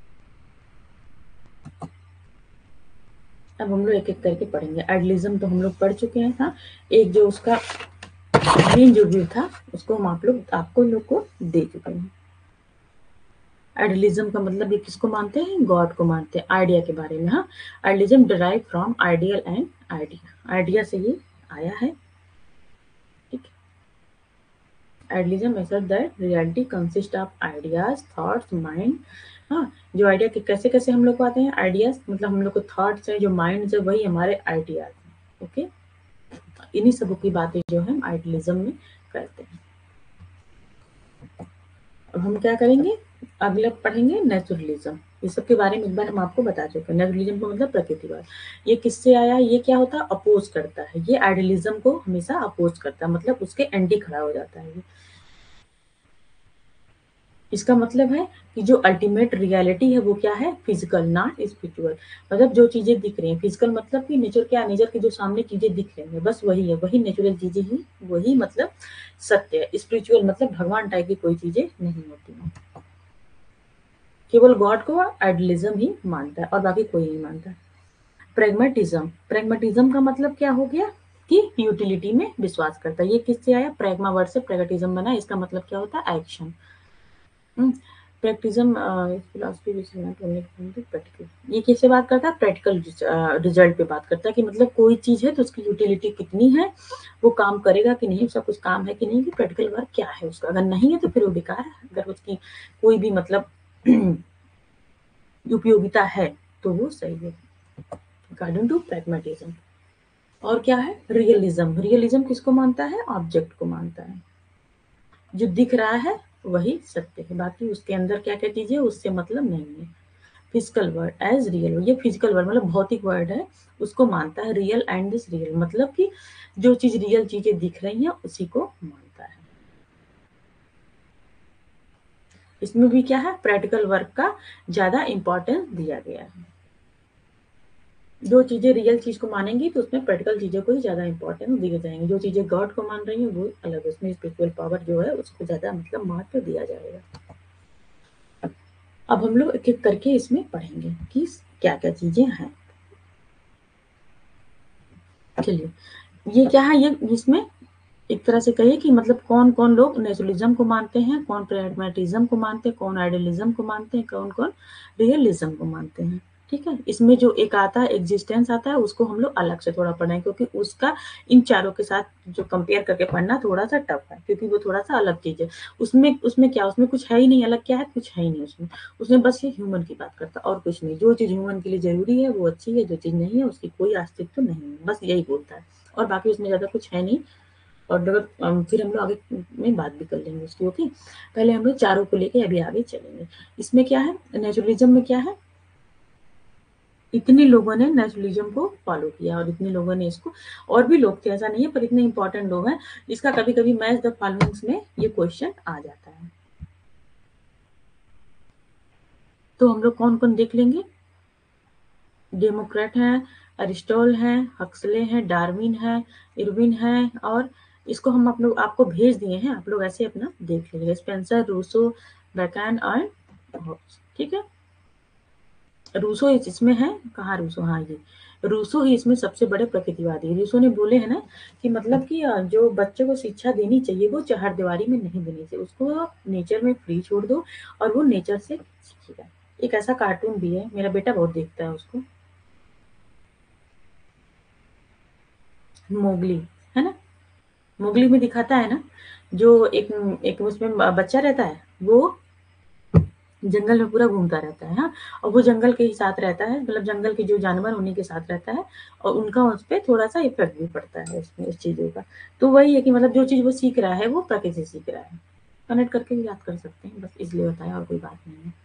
अब हम लोग एक एक करके पढ़ेंगे। आइडियलिज्म तो हम लोग पढ़ चुके हैं, हाँ। एक जो उसका मेन जो व्यू था उसको हम आप लोग आपको लोग को दे चुके हैं। आइडियलिज्म का मतलब ये किसको मानते हैं, गॉड को मानते हैं, आइडिया के बारे में, हाँ। Idealism derive from ideal and idea, idea से ये आया है, ठीक है? Idealism assert that reality consist of ideas, thoughts, mind, हाँ। जो आइडिया के कैसे कैसे हम लोग को आते हैं आइडियाज, मतलब हम लोग को थॉट्स है, जो माइंड है वही हमारे आइडियाज हैं, ओके। इन्हीं सब की बातें जो है हम आइडियलिज्म में करते हैं। अब हम क्या करेंगे, अगला पढ़ेंगे नेचुरलिज्म। ये सब के बारे में एक बार हम आपको बता चुके हैं। नेचुरलिज्म का मतलब प्रकृतिवाद। ये किससे आया, ये क्या होता है, अपोज करता है, ये आइडियलिज्म को हमेशा अपोज करता है, मतलब उसके एंटी खड़ा हो जाता है ये। इसका मतलब है कि जो अल्टीमेट रियलिटी है वो क्या है, फिजिकल नॉट स्पिरिचुअल। मतलब जो चीजें दिख रही हैं, फिजिकल मतलब कि नेचर, क्या नेचर की जो सामने चीजें दिख रही हैं बस वही है, वही नेचुरल चीजें ही, वही मतलब सत्य है। स्पिरिचुअल मतलब भगवान टाइप की कोई चीजें नहीं होती हैं। केवल गॉड को आइडियलिज्म ही मानता है और बाकी कोई नहीं मानता। प्रेगमेटिज्म, प्रेगमेटिज्म का मतलब क्या हो गया, कि यूटिलिटी में विश्वास करता है। ये किससे आया, प्रेगमा वर्ड से प्रेगमेटिज्म बना, इसका मतलब क्या होता है, एक्शन। प्रैक्टिज्म फिलॉसफी प्रैक्टिकल, ये किससे बात करता है? प्रैक्टिकल रिजल्ट पे बात करता है कि मतलब कोई चीज है तो उसकी यूटिलिटी कितनी है, वो काम करेगा कि नहीं, उसका कुछ काम है कि नहीं, कि प्रैक्टिकल वर्क क्या है उसका, अगर नहीं है तो फिर वो बेकार है, अगर उसकी कोई भी मतलब उपयोगिता है तो वो सही है, अकॉर्डिंग टू प्रैग्मेटिज्म। और क्या है? रियलिज्म। रियलिज्म किसको मानता है? ऑब्जेक्ट को मानता है, जो दिख रहा है वही सत्य है, बाकी उसके अंदर क्या क्या चीजें उससे मतलब नहीं है। फिजिकल वर्ड एज रियल, ये फिजिकल वर्ड मतलब भौतिक वर्ड है, उसको मानता है रियल एंड दिस रियल, मतलब कि जो चीज रियल चीजें दिख रही हैं उसी को मानता है। इसमें भी क्या है? प्रैक्टिकल वर्क का ज्यादा इंपॉर्टेंस दिया गया है। जो चीजें रियल चीज को मानेंगी तो उसमें प्रैक्टिकल चीजों को ही ज्यादा इंपॉर्टेंस दिए जाएंगे, जो चीजें गॉड को मान रही हैं वो अलग, उसमें स्पिरिचुअल पावर जो है उसको ज्यादा मतलब महत्व दिया जाएगा। अब हम लोग एक एक करके इसमें पढ़ेंगे कि क्या क्या चीजें हैं। चलिए, ये क्या है? ये इसमें एक तरह से कहिए कि मतलब कौन कौन लोग नेचुरलिज्म को मानते हैं, कौन प्रैग्मेटिज्म को मानते हैं, कौन आइडियलिज्म को मानते हैं, कौन कौन रियलिज्म को मानते हैं। ठीक है, इसमें जो एक आता है एग्जिस्टेंस आता है, उसको हम लोग अलग से थोड़ा पढ़ें, क्योंकि उसका इन चारों के साथ जो कंपेयर करके पढ़ना थोड़ा सा टफ है, क्योंकि वो थोड़ा सा अलग चीज है। उसमें उसमें क्या, उसमें कुछ है ही नहीं, अलग क्या है, कुछ है ही नहीं उसमें। उसमें बस ये ह्यूमन की बात करता है और कुछ नहीं, जो चीज ह्यूमन के लिए जरूरी है वो अच्छी है, जो चीज नहीं है उसकी कोई अस्तित्व नहीं है, बस यही बोलता है, और बाकी उसमें ज्यादा कुछ है नहीं। और अगर फिर हम लोग आगे में बात भी कर लेंगे उसकी। ओके, पहले हम लोग चारों को लेके अभी आगे चलेंगे। इसमें क्या है? नेचुरलिज्म में क्या है? इतने लोगों ने नेचुरलिज्म को फॉलो किया और इतने लोगों ने इसको, और भी लोग थे ऐसा नहीं है, पर इतने इंपॉर्टेंट लोग हैं, इसका कभी कभी मैच द फॉलोइंग्स में ये क्वेश्चन आ जाता है। तो हम लोग कौन कौन देख लेंगे? डेमोक्रेट हैं, अरिस्टोल हैं, हक्सले हैं, डार्विन है, इरविन है, और इसको हम आप लोग आपको भेज दिए हैं, आप लोग ऐसे अपना देख लीजिए, स्पेंसर, रूसो, बैकन और हॉब्स। ठीक है, रूसो इसमें है, कहाँ रूसो, हाँ ये रूसो ही इसमें सबसे बड़े प्रकृतिवादी। रूसो ने बोले है ना कि मतलब कि जो बच्चे को शिक्षा देनी चाहिए वो चार दीवारी में नहीं देनी चाहिए, उसको नेचर में फ्री छोड़ दो और वो नेचर से सीखेगा। एक ऐसा कार्टून भी है, मेरा बेटा बहुत देखता है उसको, मोगली, है ना। मोगली में दिखाता है ना, जो एक एक उसमें बच्चा रहता है, वो जंगल में पूरा घूमता रहता है, हाँ, और वो जंगल के ही साथ रहता है, मतलब जंगल के जो जानवर उन्हीं के साथ रहता है, और उनका उस पर थोड़ा सा इफेक्ट भी पड़ता है उसमें, उस चीजों का। तो वही है कि मतलब जो चीज वो सीख रहा है वो प्रकृति से सीख रहा है, कनेक्ट करके भी याद कर सकते हैं, बस इसलिए बताया और कोई बात नहीं है।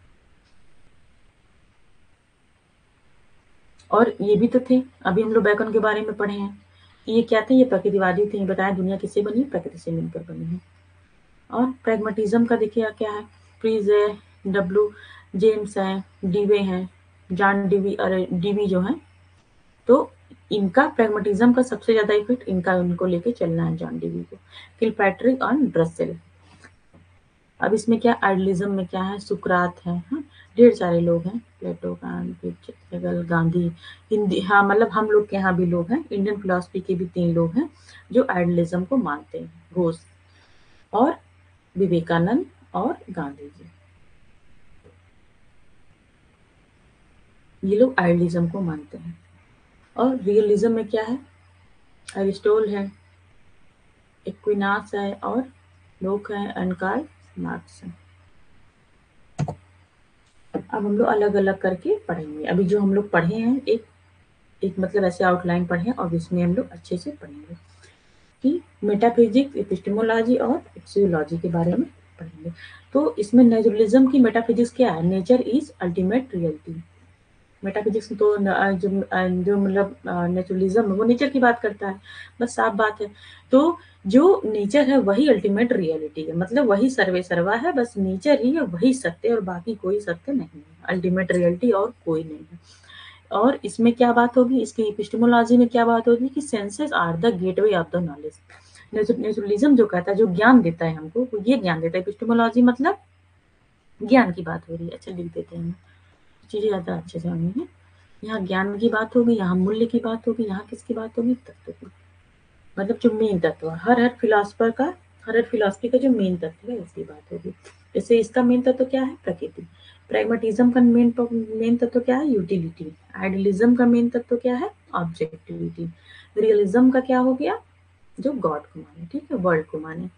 और ये भी तो थे, अभी हम लोग बैकन के बारे में पढ़े हैं, ये क्या थे? ये प्रकृतिवादी थे, बताया दुनिया किससे बनी, प्रकृति से मिलकर बनी है। और प्रैग्मेटिज्म का देखिए क्या है, प्रीज है, डब्ल्यू जेम्स है, डीवे हैं, जॉन डीवी, अरे डीवी जो है, तो इनका प्रैग्मेटिज्म का सबसे ज्यादा इफेक्ट इनका, इनको लेके चलना है, जॉन डीवी को, किलपैट्रिक और ड्रसेल। अब इसमें क्या, आइडियलिज्म में क्या है, सुकरात है, हाँ, ढेर सारे लोग हैं, प्लेटो, हेगल, गांधी, हिंदी, हाँ मतलब हम लोग के यहाँ भी लोग हैं, इंडियन फिलोसफी के भी तीन लोग हैं जो आइडियलिज्म को मानते हैं, घोष और विवेकानंद और गांधी जी, ये लोग आइडियलिज्म को मानते हैं। और रियलिज्म में क्या है, अरिस्टोल है, एक्विनास है, और लोग हैं अनकाल मार्क्स है। अब हम लोग अलग अलग करके पढ़ेंगे, अभी जो हम लोग पढ़े हैं एक एक मतलब ऐसे आउटलाइन पढ़े, और इसमें हम लोग अच्छे से पढ़ेंगे कि मेटाफिजिक्स, एपिस्टेमोलॉजी और एक्सियोलॉजी के बारे में पढ़ेंगे। तो इसमें नेचुरलिज्म की मेटाफिजिक्स क्या है, nature is ultimate reality. Metaphysics तो न, जो जो मतलब नेचुरलिज्म वो नेचर की बात करता है, बस साफ बात है। तो जो नेचर है वही अल्टीमेट रियलिटी है, मतलब वही सर्वे सर्वा है, बस नेचर ही है वही सत्य है, और बाकी कोई सत्य नहीं है, अल्टीमेट रियलिटी और कोई नहीं है। और इसमें क्या बात होगी, इसकी एपिस्टेमोलॉजी में क्या बात होगी कि senses are the gateway of the knowledge. Naturalism जो कहता है, जो ज्ञान देता है हमको, वो ये ज्ञान देता है, एपिस्टेमोलॉजी मतलब ज्ञान की बात हो रही है, अच्छा लिख देते हैं, चीजें ज्यादा अच्छे से होनी है। यहाँ ज्ञान की बात होगी, यहाँ मूल्य की बात होगी, यहाँ किसकी बात होगी, तत्व की, मतलब जो मेन तत्व हर हर फिलोसफर का, हर हर फिलोसफी का जो मेन तत्व है उसकी बात होगी। इससे इसका मेन तत्व क्या है? प्रकृति। प्रैग्मेटिज्म का मेन मेन तत्व क्या है? यूटिलिटी। आइडियलिज्म का मेन तत्व क्या है? ऑब्जेक्टिविटी। रियलिज्म का क्या हो गया? जो गॉड को माने, ठीक है, वर्ल्ड को माने।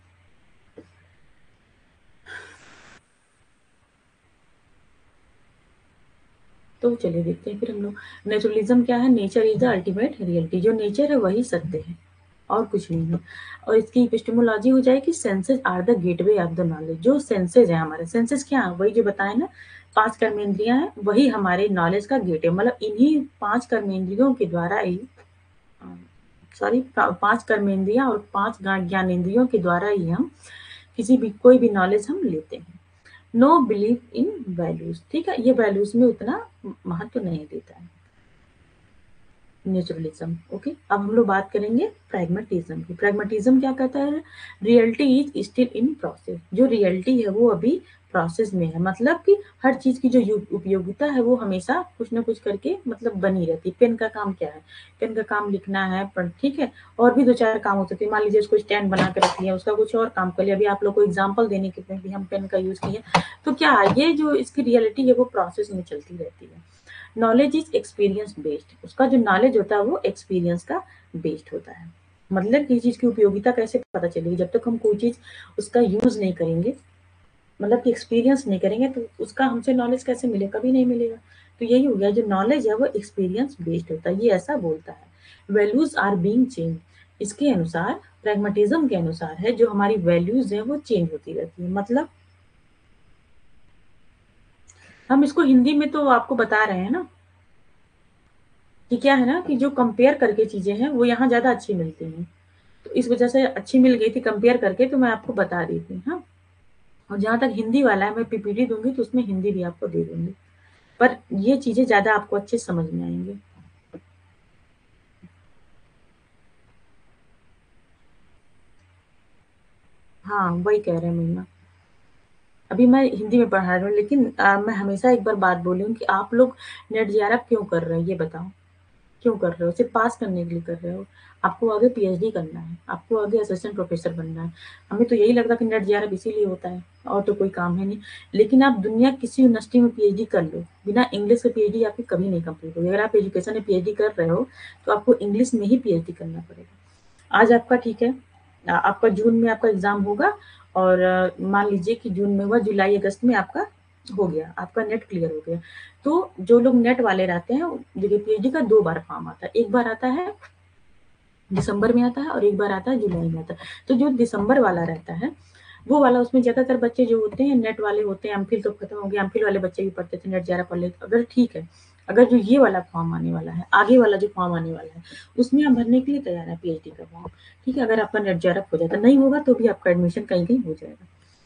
तो चलिए देखते हैं फिर हम लोग। नेचुरलिज्म क्या है? Nature is the ultimate reality. जो नेचर है वही सत्य है और कुछ नहीं है। और इसकी एपिस्टेमोलॉजी हो जाएगी senses are the gateway of the knowledge. जो सेंसेस है हमारे, सेंसेस क्या है? वही जो बताए ना, पांच कर्मेंद्रियां हैं, वही हमारे नॉलेज का गेट है। मतलब इन्हीं पांच कर्मेंद्रियों के द्वारा ही, सॉरी, पांच कर्मेंद्रियां और पांच ज्ञानेंद्रियों के द्वारा ही हम किसी भी कोई भी नॉलेज हम लेते हैं। नो बिलीव इन वैल्यूज, ठीक है, ये वैल्यूज में उतना महत्व नहीं देता है नेचुरलिज्म। ओके, अब हम लोग बात करेंगे प्रैग्मेटिज्म की। प्रैग्मेटिज्म क्या कहता है? Reality is still in process. जो रियलिटी है वो अभी प्रोसेस में है, मतलब कि हर चीज की जो उपयोगिता है वो हमेशा कुछ ना कुछ करके मतलब बनी रहती है। पेन का काम क्या है? पेन का काम लिखना है, पर ठीक है, और भी दो चार काम हो सकते हैं। मान लीजिए उसको स्टैंड बना के रख लिया, उसका कुछ और काम कर लिया। अभी आप लोग को एग्जाम्पल देने के लिए भी हम पेन का यूज किए, तो क्या ये जो इसकी रियलिटी है वो प्रोसेस में चलती रहती है। Knowledge is experience based. उसका जो नॉलेज होता है वो एक्सपीरियंस का बेस्ड होता है। मतलब किसी चीज की उपयोगिता कैसे पता चलेगी? जब तक हम कोई चीज उसका यूज नहीं करेंगे, मतलब कि एक्सपीरियंस नहीं करेंगे, तो उसका हमसे नॉलेज कैसे मिलेगा? कभी नहीं मिलेगा। तो यही हो गया, जो नॉलेज है वो एक्सपीरियंस बेस्ड होता है, ये ऐसा बोलता है। Values are being change. इसके अनुसार, प्रैग्मेटिज्म के अनुसार है, जो हमारी वैल्यूज है वो चेंज होती रहती है। मतलब हम इसको हिंदी में तो आपको बता रहे हैं ना कि क्या है ना, कि जो कंपेयर करके चीजें हैं वो यहाँ ज्यादा अच्छी मिलती हैं। तो इस वजह से अच्छी मिल गई थी कंपेयर करके, तो मैं आपको बता रही थी। हाँ, और जहां तक हिंदी वाला है, मैं पीपीटी दूंगी तो उसमें हिंदी भी आपको दे दूंगी, पर ये चीजें ज्यादा आपको अच्छे समझ में आएंगी। हाँ, वही कह रहे हैं मीना। अभी मैं हिंदी में पढ़ा रही हूँ, लेकिन आ, मैं हमेशा एक बार बात बोली हूँ कि आप लोग नेट जे आर एफ क्यों कर रहे हो? ये बताओ, क्यों कर रहे हो? सिर्फ पास करने के लिए कर रहे हो? आपको आगे पीएचडी करना है, आपको आगे असिस्टेंट प्रोफेसर बनना है। हमें तो यही लगता है कि नेट जे आर एफ इसीलिए होता है, और तो कोई काम है नहीं। लेकिन आप दुनिया किसी यूनिवर्सिटी में पीएचडी कर लो, बिना इंग्लिश के पीएचडी आपकी कभी नहीं कंप्लीट होगी। अगर आप एजुकेशन में पीएचडी कर रहे हो तो आपको इंग्लिश में ही पीएचडी करना पड़ेगा। आज आपका ठीक है, आ- आपका जून में आपका एग्जाम होगा, और आ, मान लीजिए कि जून में हुआ, जुलाई अगस्त में आपका हो गया, आपका नेट क्लियर हो गया। तो जो लोग नेट वाले रहते हैं, देखिए पीएचडी का दो बार फॉर्म आता है। एक बार आता है दिसंबर में आता है, और एक बार आता है जुलाई में आता है। तो जो दिसंबर वाला रहता है वो वाला, उसमें ज्यादातर बच्चे जो होते हैं नेट वाले होते हैं। एमफिल तो खत्म हो गया, एमफिल वाले बच्चे भी पढ़ते थे नेट ज्यादा पढ़ लेते। अगर ठीक है, अगर जो ये वाला फॉर्म आने वाला है, आगे वाला जो फॉर्म आने वाला है, उसमें आप भरने के लिए तैयार है पीएचडी का फॉर्म, ठीक है, अगर आपका नेट ज्यादा हो जाता, नहीं होगा तो भी आपका एडमिशन कहीं कहीं हो जाएगा।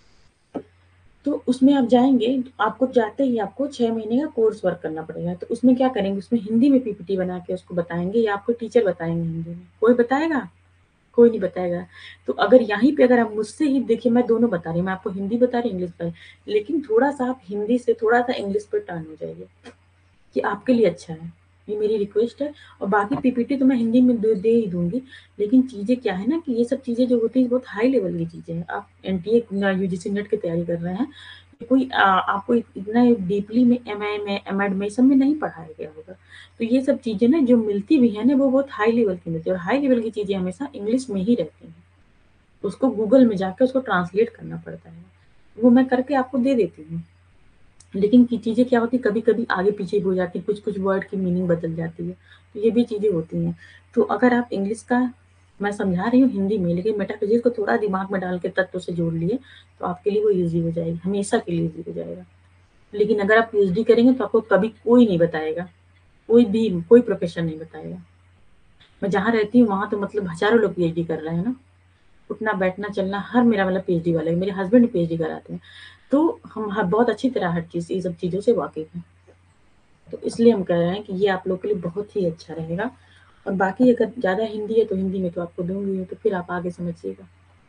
तो उसमें आप जाएँगे, तो आपको जाते ही आपको छह महीने का कोर्स वर्क करना पड़ेगा। तो उसमें क्या करेंगे, उसमें हिंदी में पीपीटी बना के उसको बताएँगे, या आपको टीचर बताएँगे हिंदी में? कोई बताएगा? कोई नहीं बताएगा। तो अगर यहीं पे अगर आप मुझसे ही देखिए, मैं दोनों बता रही हूँ, मैं आपको हिंदी बता रही हूँ, इंग्लिश बता रही हूँ, लेकिन थोड़ा-सा आप हिंदी से थोड़ा-सा इंग्लिश पे टर्न हो जाइए, कि आपके लिए अच्छा है। ये मेरी रिक्वेस्ट है। और बाकी पीपीटी तो मैं हिंदी में दे दे ही दूँगी, लेकिन चीज़ें क्या है ना, कि ये सब चीज़ें जो होती हैं बहुत हाई लेवल की चीज़ें हैं। आप एनटीए या यूजीसी नेट की तैयारी कर रहे हैं, कोई अ, आपको इतना डीपली में एमए में, एमएड में, सब में नहीं पढ़ाया गया होगा। तो ये सब चीज़ें ना जो मिलती भी है ना, वो बहुत हाई लेवल की मिलती है, और हाई लेवल की चीज़ें हमेशा इंग्लिश में ही रहती हैं। उसको गूगल में जाके उसको ट्रांसलेट करना पड़ता है। वो मैं करके आपको दे देती हूँ। लेकिन की चीज़ें क्या होती है, कभी-कभी आगे-पीछे भी हो जाती है, कुछ-कुछ वर्ड की मीनिंग बदल जाती है। तो ये भी चीज़ें होती हैं। तो अगर आप इंग्लिश का, मैं समझा रही हूँ हिंदी में, लेकिन मेटाफिज़िक्स को थोड़ा दिमाग में डाल के तत्व से जोड़ लिए, तो आपके लिए वो ईज़ी हो जाएगी, हमेशा के लिए ईज़ी हो जाएगा। लेकिन अगर आप पीएचडी करेंगे तो आपको कभी कोई नहीं बताएगा, कोई भी, कोई प्रोफ़ेसर नहीं बताएगा। मैं जहाँ रहती हूँ वहाँ तो मतलब हज़ारों लोग पीएचडी कर रहे हैं ना। उठना, बैठना, चलना, हर मेरा मतलब पीएचडी वाला है। मेरे हस्बैंड पीएचडी कराते हैं। तो हम ह बहुत अच्छी तरह हर चीज़, ये सब चीज़ों से वाकिफ़ हैं। तो इसलिए हम कह रहे हैं कि ये आप लोग के लिए बहुत ही अच्छा रहेगा। और बाकी अगर ज़्यादा हिंदी है तो हिंदी में तो आपको दूँगी ही, तो फिर आप आगे समझिएगा।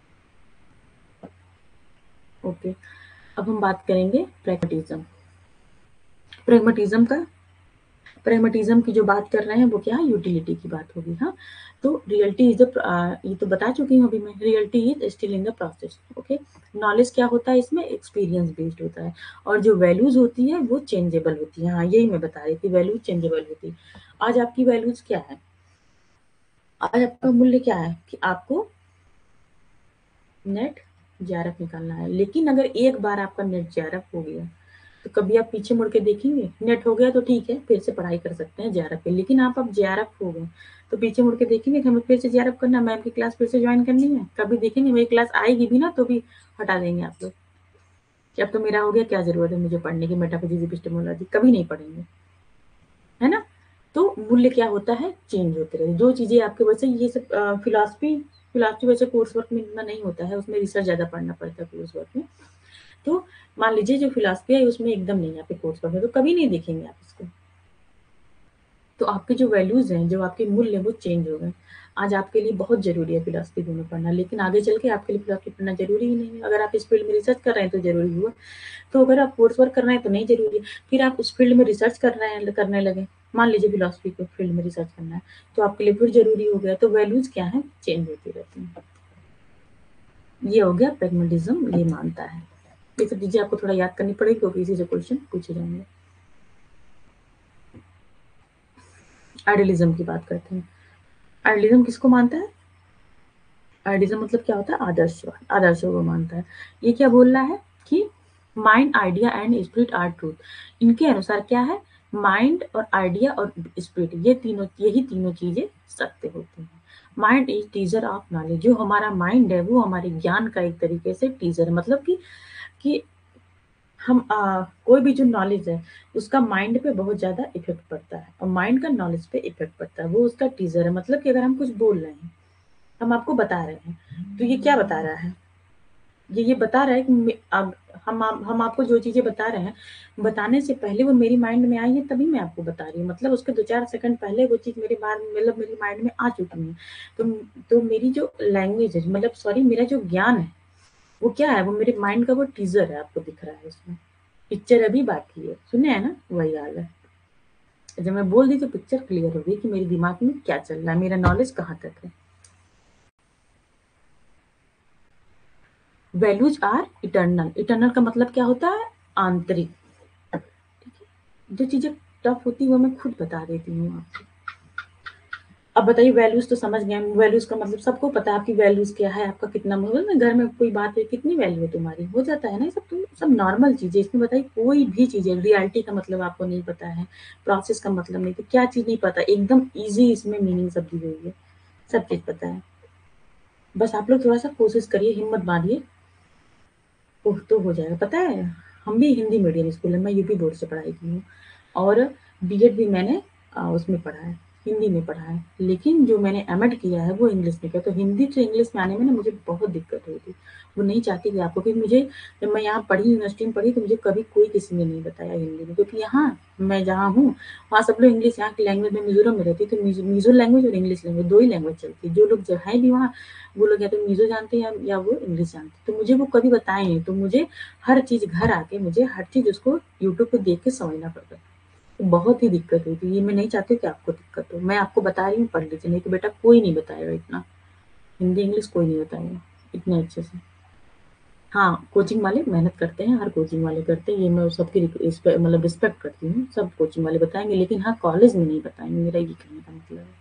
ओके, अब हम बात करेंगे प्रैग्मेटिज़्म। प्रैग्मेटिज़्म का प्रैग्मेटिज्म की जो बात कर रहे हैं वो क्या है, यूटिलिटी की बात होगी। हाँ, तो रियलिटी इज द, ये तो बता चुकी हूँ अभी मैं, reality is still in the process. Okay, knowledge क्या होता है इसमें, एक्सपीरियंस बेस्ड होता है, और जो वैल्यूज होती है वो चेंजेबल होती है। हाँ, यही मैं बता रही थी, वैल्यूज चेंजेबल होती है। आज आपकी वैल्यूज क्या है, आज आपका मूल्य क्या है कि आपको नेट जेआरएफ निकालना है। लेकिन अगर एक बार आपका नेट जेआरएफ हो गया तो कभी आप पीछे मुड़ के देखेंगे, नेट हो गया तो ठीक है, फिर से पढ़ाई कर सकते हैं जेआरएफ पे, लेकिन आप अब जेआरएफ हो गए तो पीछे मुड़ के देखेंगे कि हमें फिर से जेआरएफ करना, मैम की क्लास फिर से ज्वाइन करनी है, कभी देखेंगे मेरी क्लास आएगी भी ना तो भी हटा देंगे आप लोग कि अब तो मेरा हो गया, क्या जरूरत है मुझे पढ़ने की मेटाफिजिक्स एपिस्टेमोलॉजी, कभी नहीं पढ़ेंगे, है ना। तो मूल्य क्या होता है, चेंज होते रहते, जो चीजें आपके वैसे ये सब फिलॉसफी फिलॉसफी वैसे कोर्स वर्क में इतना नहीं होता है, उसमें रिसर्च ज्यादा पढ़ना पड़ता है कोर्स वर्क में। तो मान लीजिए जो फिलॉसफी है उसमें एकदम नहीं आपके कोर्स वर्क है तो कभी नहीं देखेंगे आप इसको। तो आपके जो वैल्यूज हैं, जो आपके मूल्य, वो चेंज हो गए। आज आपके लिए बहुत जरूरी है फिलॉसफी दोनों पढ़ना, लेकिन आगे चल के आपके लिए फिलॉसफी पढ़ना जरूरी ही नहीं है। अगर आप इस फील्ड में रिसर्च कर रहे हैं तो जरूरी हुआ, तो अगर आप कोर्स वर्क कर रहे हैं तो नहीं जरूरी है। फिर आप उस फील्ड में रिसर्च कर रहे हैं, करने लगे, मान लीजिए फिलॉसफी को फील्ड में रिसर्च करना है तो आपके लिए फिर जरूरी हो गया। तो वैल्यूज क्या है, चेंज होती रहती हैं। ये हो गया प्रैग्मेटिज्म, ये मानता है। ये सब चीजें आपको थोड़ा याद करनी पड़ेगी क्योंकि इसी से क्वेश्चन पूछे जाएंगे। आइडियलिज्म की बात करते हैं। आइडियलिज्म किसको मानता है, आइडियलिज्म मतलब क्या होता है, आदर्शवाद, आदर्शों को मानता है। ये क्या बोल रहा है कि mind, idea and spirit are truth. इनके अनुसार क्या है, माइंड और आइडिया और स्पिरिट, ये तीनों, यही तीनों चीजें सत्य होती हैं। Mind is teacher of knowledge, जो हमारा माइंड है वो हमारे ज्ञान का एक तरीके से टीजर है, मतलब कि कि हम आ, कोई भी जो नॉलेज है उसका माइंड पे बहुत ज्यादा इफेक्ट पड़ता है, और माइंड का नॉलेज पे इफेक्ट पड़ता है, वो उसका टीजर है। मतलब कि अगर हम कुछ बोल रहे हैं, हम आपको बता रहे हैं, तो ये क्या बता रहा है, ये ये बता रहा है कि अब हम हम आपको जो चीजें बता रहे हैं, बताने से पहले वो मेरी माइंड में आई है तभी मैं आपको बता रही हूँ, मतलब उसके दो चार सेकंड पहले वो चीज मेरे बारे मतलब मेरी माइंड में आ चुकी है। तो तो मेरी जो लैंग्वेज है, मतलब सॉरी मेरा जो ज्ञान है वो क्या है, वो मेरे माइंड का वो टीजर है, आपको दिख रहा है उसमें, पिक्चर अभी बाकी है, सुने है ना, वही हाल है। जब मैं बोल दी तो पिक्चर क्लियर हो गई कि मेरे दिमाग में क्या चल रहा है, मेरा नॉलेज कहाँ तक है। वैल्यूज आर इटर्नल, इटर्नल का मतलब क्या होता है, आंतरिक। जो चीजें टफ होती है वो मैं खुद बता देती हूँ आपको। अब बताइए, वैल्यूज तो समझ गए, वैल्यूज का मतलब सबको पता है आपकी वैल्यूज क्या है, आपका कितना, मतलब घर में कोई बात है कितनी वैल्यू है तुम्हारी, हो जाता है ना, ये सब तो सब नॉर्मल चीजें। इसमें बताइए कोई भी चीज है, रियलिटी का मतलब आपको नहीं पता है, प्रोसेस का मतलब नहीं, तो क्या चीज नहीं पता, एकदम ईजी इसमें मीनिंग सब दी हुई है, सब चीज पता है। बस आप लोग थोड़ा सा कोशिश करिए, हिम्मत बांधिए, ओह तो हो जाएगा। पता है हम भी हिंदी मीडियम स्कूल है, मैं यूपी बोर्ड से पढ़ाई की हूँ, और बीएड भी मैंने आ, उसमें पढ़ा है, हिंदी में पढ़ा है, लेकिन जो मैंने एमएड किया है वो इंग्लिश में किया। तो हिंदी से इंग्लिश में आने में ना मुझे बहुत दिक्कत हुई थी, वो नहीं चाहती थी आपको, क्योंकि मुझे जब मैं यहाँ पढ़ी, यूनिवर्सिटी में पढ़ी, तो मुझे कभी कोई किसी ने नहीं बताया हिंदी में, क्योंकि यहाँ मैं जहाँ हूँ वहाँ सब लोग इंग्लिश, यहाँ की लैंग्वेज में मिजोरम में रहती, तो मिजो लैंग्वेज और इंग्लिश लैंग्वेज दो ही लैंग्वेज चलती है। जो लोग जो है भी वहाँ, वो लोग या तो मिजो जानते हैं या, या वो इंग्लिश जानते हैं, तो मुझे वो कभी बताए नहीं, तो मुझे हर चीज घर आके मुझे हर चीज उसको यूट्यूब पे देख के समझना पड़ता है। तो बहुत ही दिक्कत हुई थी, ये मैं नहीं चाहती कि आपको दिक्कत हो, मैं आपको बता रही हूँ पढ़ लीजिए, नहीं तो बेटा कोई नहीं बताएगा इतना, हिंदी इंग्लिश कोई नहीं बताएगा इतने अच्छे से। हाँ, कोचिंग वाले मेहनत करते हैं, हर कोचिंग वाले करते हैं, ये मैं सबकी मतलब रिस्पेक्ट करती हूँ, सब कोचिंग वाले बताएंगे, लेकिन हाँ कॉलेज में नहीं बताएंगे, मेरा ये कहने का मतलब है।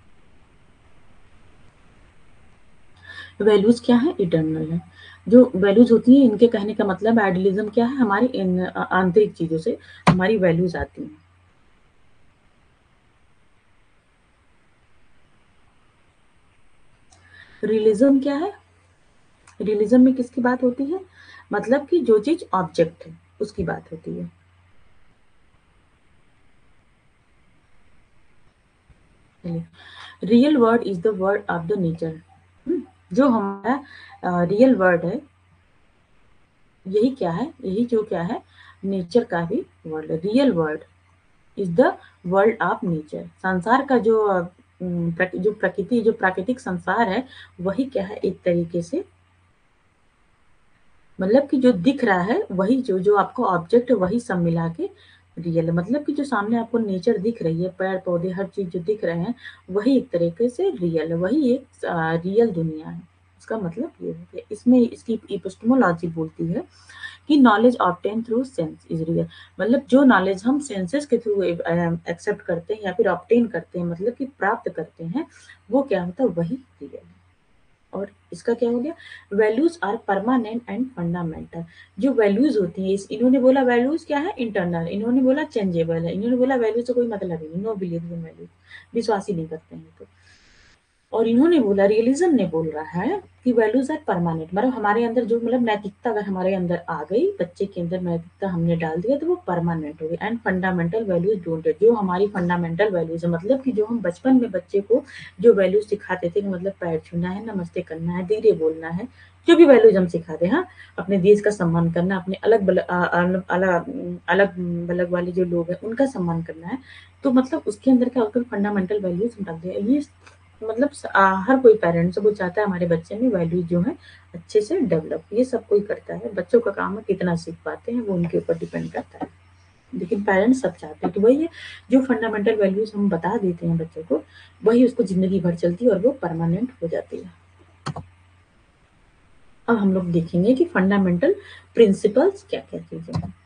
वैल्यूज क्या है, इटर्नल है। जो वैल्यूज होती हैं, इनके कहने का मतलब आइडियलिज्म क्या है, हमारी इन आंतरिक चीजों से हमारी वैल्यूज आती हैं। रियलिज्म क्या है, रियलिज्म में किसकी बात होती है, मतलब कि जो चीज ऑब्जेक्ट है उसकी बात होती है। Real world is the world of the nature. जो हमारा रियल वर्ड है, यही क्या है, यही जो क्या है, नेचर का भी वर्ड है। Real world is the world of nature, संसार का जो अ, प्रक- जो प्रकृति, जो प्राकृतिक संसार है, वही क्या है, एक तरीके से, मतलब कि जो दिख रहा है वही, जो जो आपको ऑब्जेक्ट है वही सब मिला के रियल मतलब कि जो सामने आपको नेचर दिख रही है, पेड़ पौधे हर चीज जो दिख रहे हैं, वही एक तरीके से रियल है, वही एक रियल दुनिया है। इसका मतलब ये हो गया। इसमें इसकी एपिस्टेमोलॉजी बोलती है कि knowledge obtain through sense is real. मतलब जो नॉलेज हम सेंसेस के थ्रू एक्सेप्ट करते हैं या फिर ऑब्टेन करते हैं, मतलब कि प्राप्त करते हैं, वो क्या होता है, वही रियल है। और इसका क्या हो गया, values are permanent and fundamental. जो वैल्यूज होती है, इस इन्होंने बोला वैल्यूज क्या है, इंटरनल, इन्होंने बोला चेंजेबल है, इन्होंने बोला वैल्यूज से कोई मतलब ही नहीं, नो बिलीव इन वैल्यूज, विश्वास ही नहीं करते हैं तो। और इन्होंने बोला, रियलिज्म ने बोल रहा है कि वैल्यूज आर परमानेंट, मतलब हमारे अंदर जो मतलब नैतिकता अगर हमारे अंदर आ गई, बच्चे के अंदर नैतिकता हमने डाल दिया तो वो परमानेंट हो गई। एंड फंडामेंटल वैल्यूज डोंट, जो हमारी फंडामेंटल वैल्यूज है, मतलब कि जो हम बचपन में बच्चे को जो वैल्यूज सिखाते थे कि मतलब पैर छूना है, नमस्ते करना है, धीरे बोलना है, जो भी वैल्यूज हम सिखाते हैं, हाँ, अपने देश का सम्मान करना, अपने अलग बल, अलग अलग अलग बलग वाले जो लोग हैं उनका सम्मान करना है, तो मतलब उसके अंदर क्या होता है, फंडामेंटल वैल्यूज हम डालते हैं। ये मतलब आ, हर कोई पेरेंट्स वो चाहता है हमारे बच्चे में वैल्यूज जो है अच्छे से डेवलप, ये सब कोई करता है। बच्चों का काम है कितना सीख पाते हैं, वो उनके ऊपर डिपेंड करता है, लेकिन पेरेंट्स सब चाहते हैं कि वही है, जो फंडामेंटल वैल्यूज हम बता देते हैं बच्चों को, वही उसको जिंदगी भर चलती है और वो परमानेंट हो जाती है। अब हम लोग देखेंगे कि फंडामेंटल प्रिंसिपल्स क्या क्या चीजें हैं।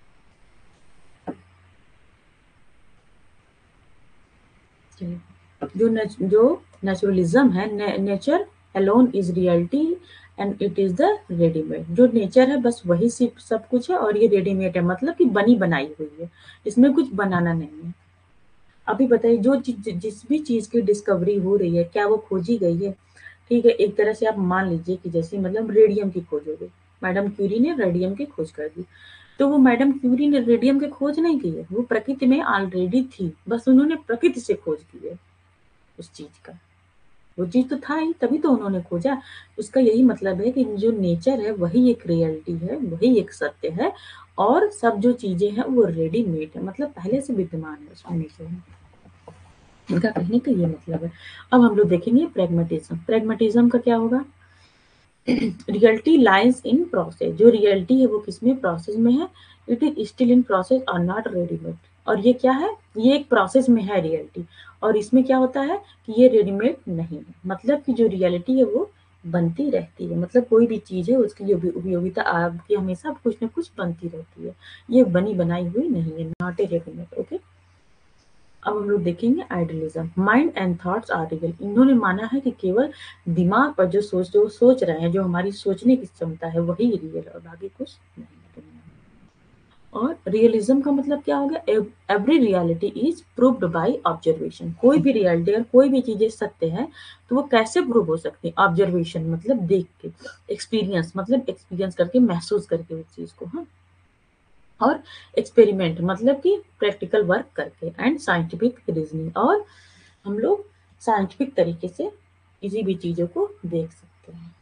जो नेच, जो नेचुरलिज्म है, ने, nature alone is reality and it is the readymade. जो नेचर है बस वही सिर्फ सब कुछ है और ये रेडीमेड है, मतलब कि बनी बनाई हुई है, इसमें कुछ बनाना नहीं है। अभी बताइए, जो जिस भी चीज की डिस्कवरी हो रही है, क्या वो खोजी गई है? ठीक है, एक तरह से आप मान लीजिए कि जैसे मतलब रेडियम की खोज हो गई, मैडम क्यूरी ने रेडियम की खोज कर दी, तो वो मैडम क्यूरी ने रेडियम की खोज नहीं की है, वो प्रकृति में ऑलरेडी थी, बस उन्होंने प्रकृति से खोज की है उस चीज का। वो चीज तो था ही, तभी तो उन्होंने खोजा। उसका यही मतलब है कि जो नेचर है वही एक रियलिटी है, वही एक सत्य है, और सब जो चीजें हैं वो रेडीमेड है, मतलब पहले से विद्यमान है उसमें नेचर में। इनका कहने का ये मतलब है। अब हम लोग देखेंगे प्रेगमेटिज्म। प्रेगमेटिज्म का क्या होगा, रियलिटी लाइज इन प्रोसेस। जो रियलिटी है वो किसमें, प्रोसेस में है। It is still in process और नॉट रेडीमेड। और ये क्या है, ये एक प्रोसेस में है रियलिटी, और इसमें क्या होता है कि ये रेडीमेड नहीं है, मतलब कि जो रियलिटी है वो बनती रहती है, मतलब कोई भी चीज है उसकी जो उपयोगिता आपकी हमेशा कुछ न कुछ बनती रहती है, ये बनी बनाई हुई नहीं है, नॉट ए रेडीमेड। ओके, अब हम लोग देखेंगे idealism. Mind and thoughts are real. इन्होंने माना है कि केवल दिमाग पर जो सोच जो सोच रहे हैं, जो हमारी सोचने की क्षमता है, वही रियल है और बाकी कुछ नहीं है दुनिया में। और रियलिज्म का मतलब क्या हो गया, every reality is proved by observation. कोई भी रियलिटी और कोई भी चीजें सत्य है तो वो कैसे प्रूव हो सकती है, ऑब्जर्वेशन मतलब देख के, एक्सपीरियंस मतलब एक्सपीरियंस करके, महसूस करके उस चीज को, हाँ, और एक्सपेरिमेंट मतलब कि प्रैक्टिकल वर्क करके, एंड साइंटिफिक रीजनिंग, और हम लोग साइंटिफिक तरीके से किसी भी चीजों को देख सकते हैं।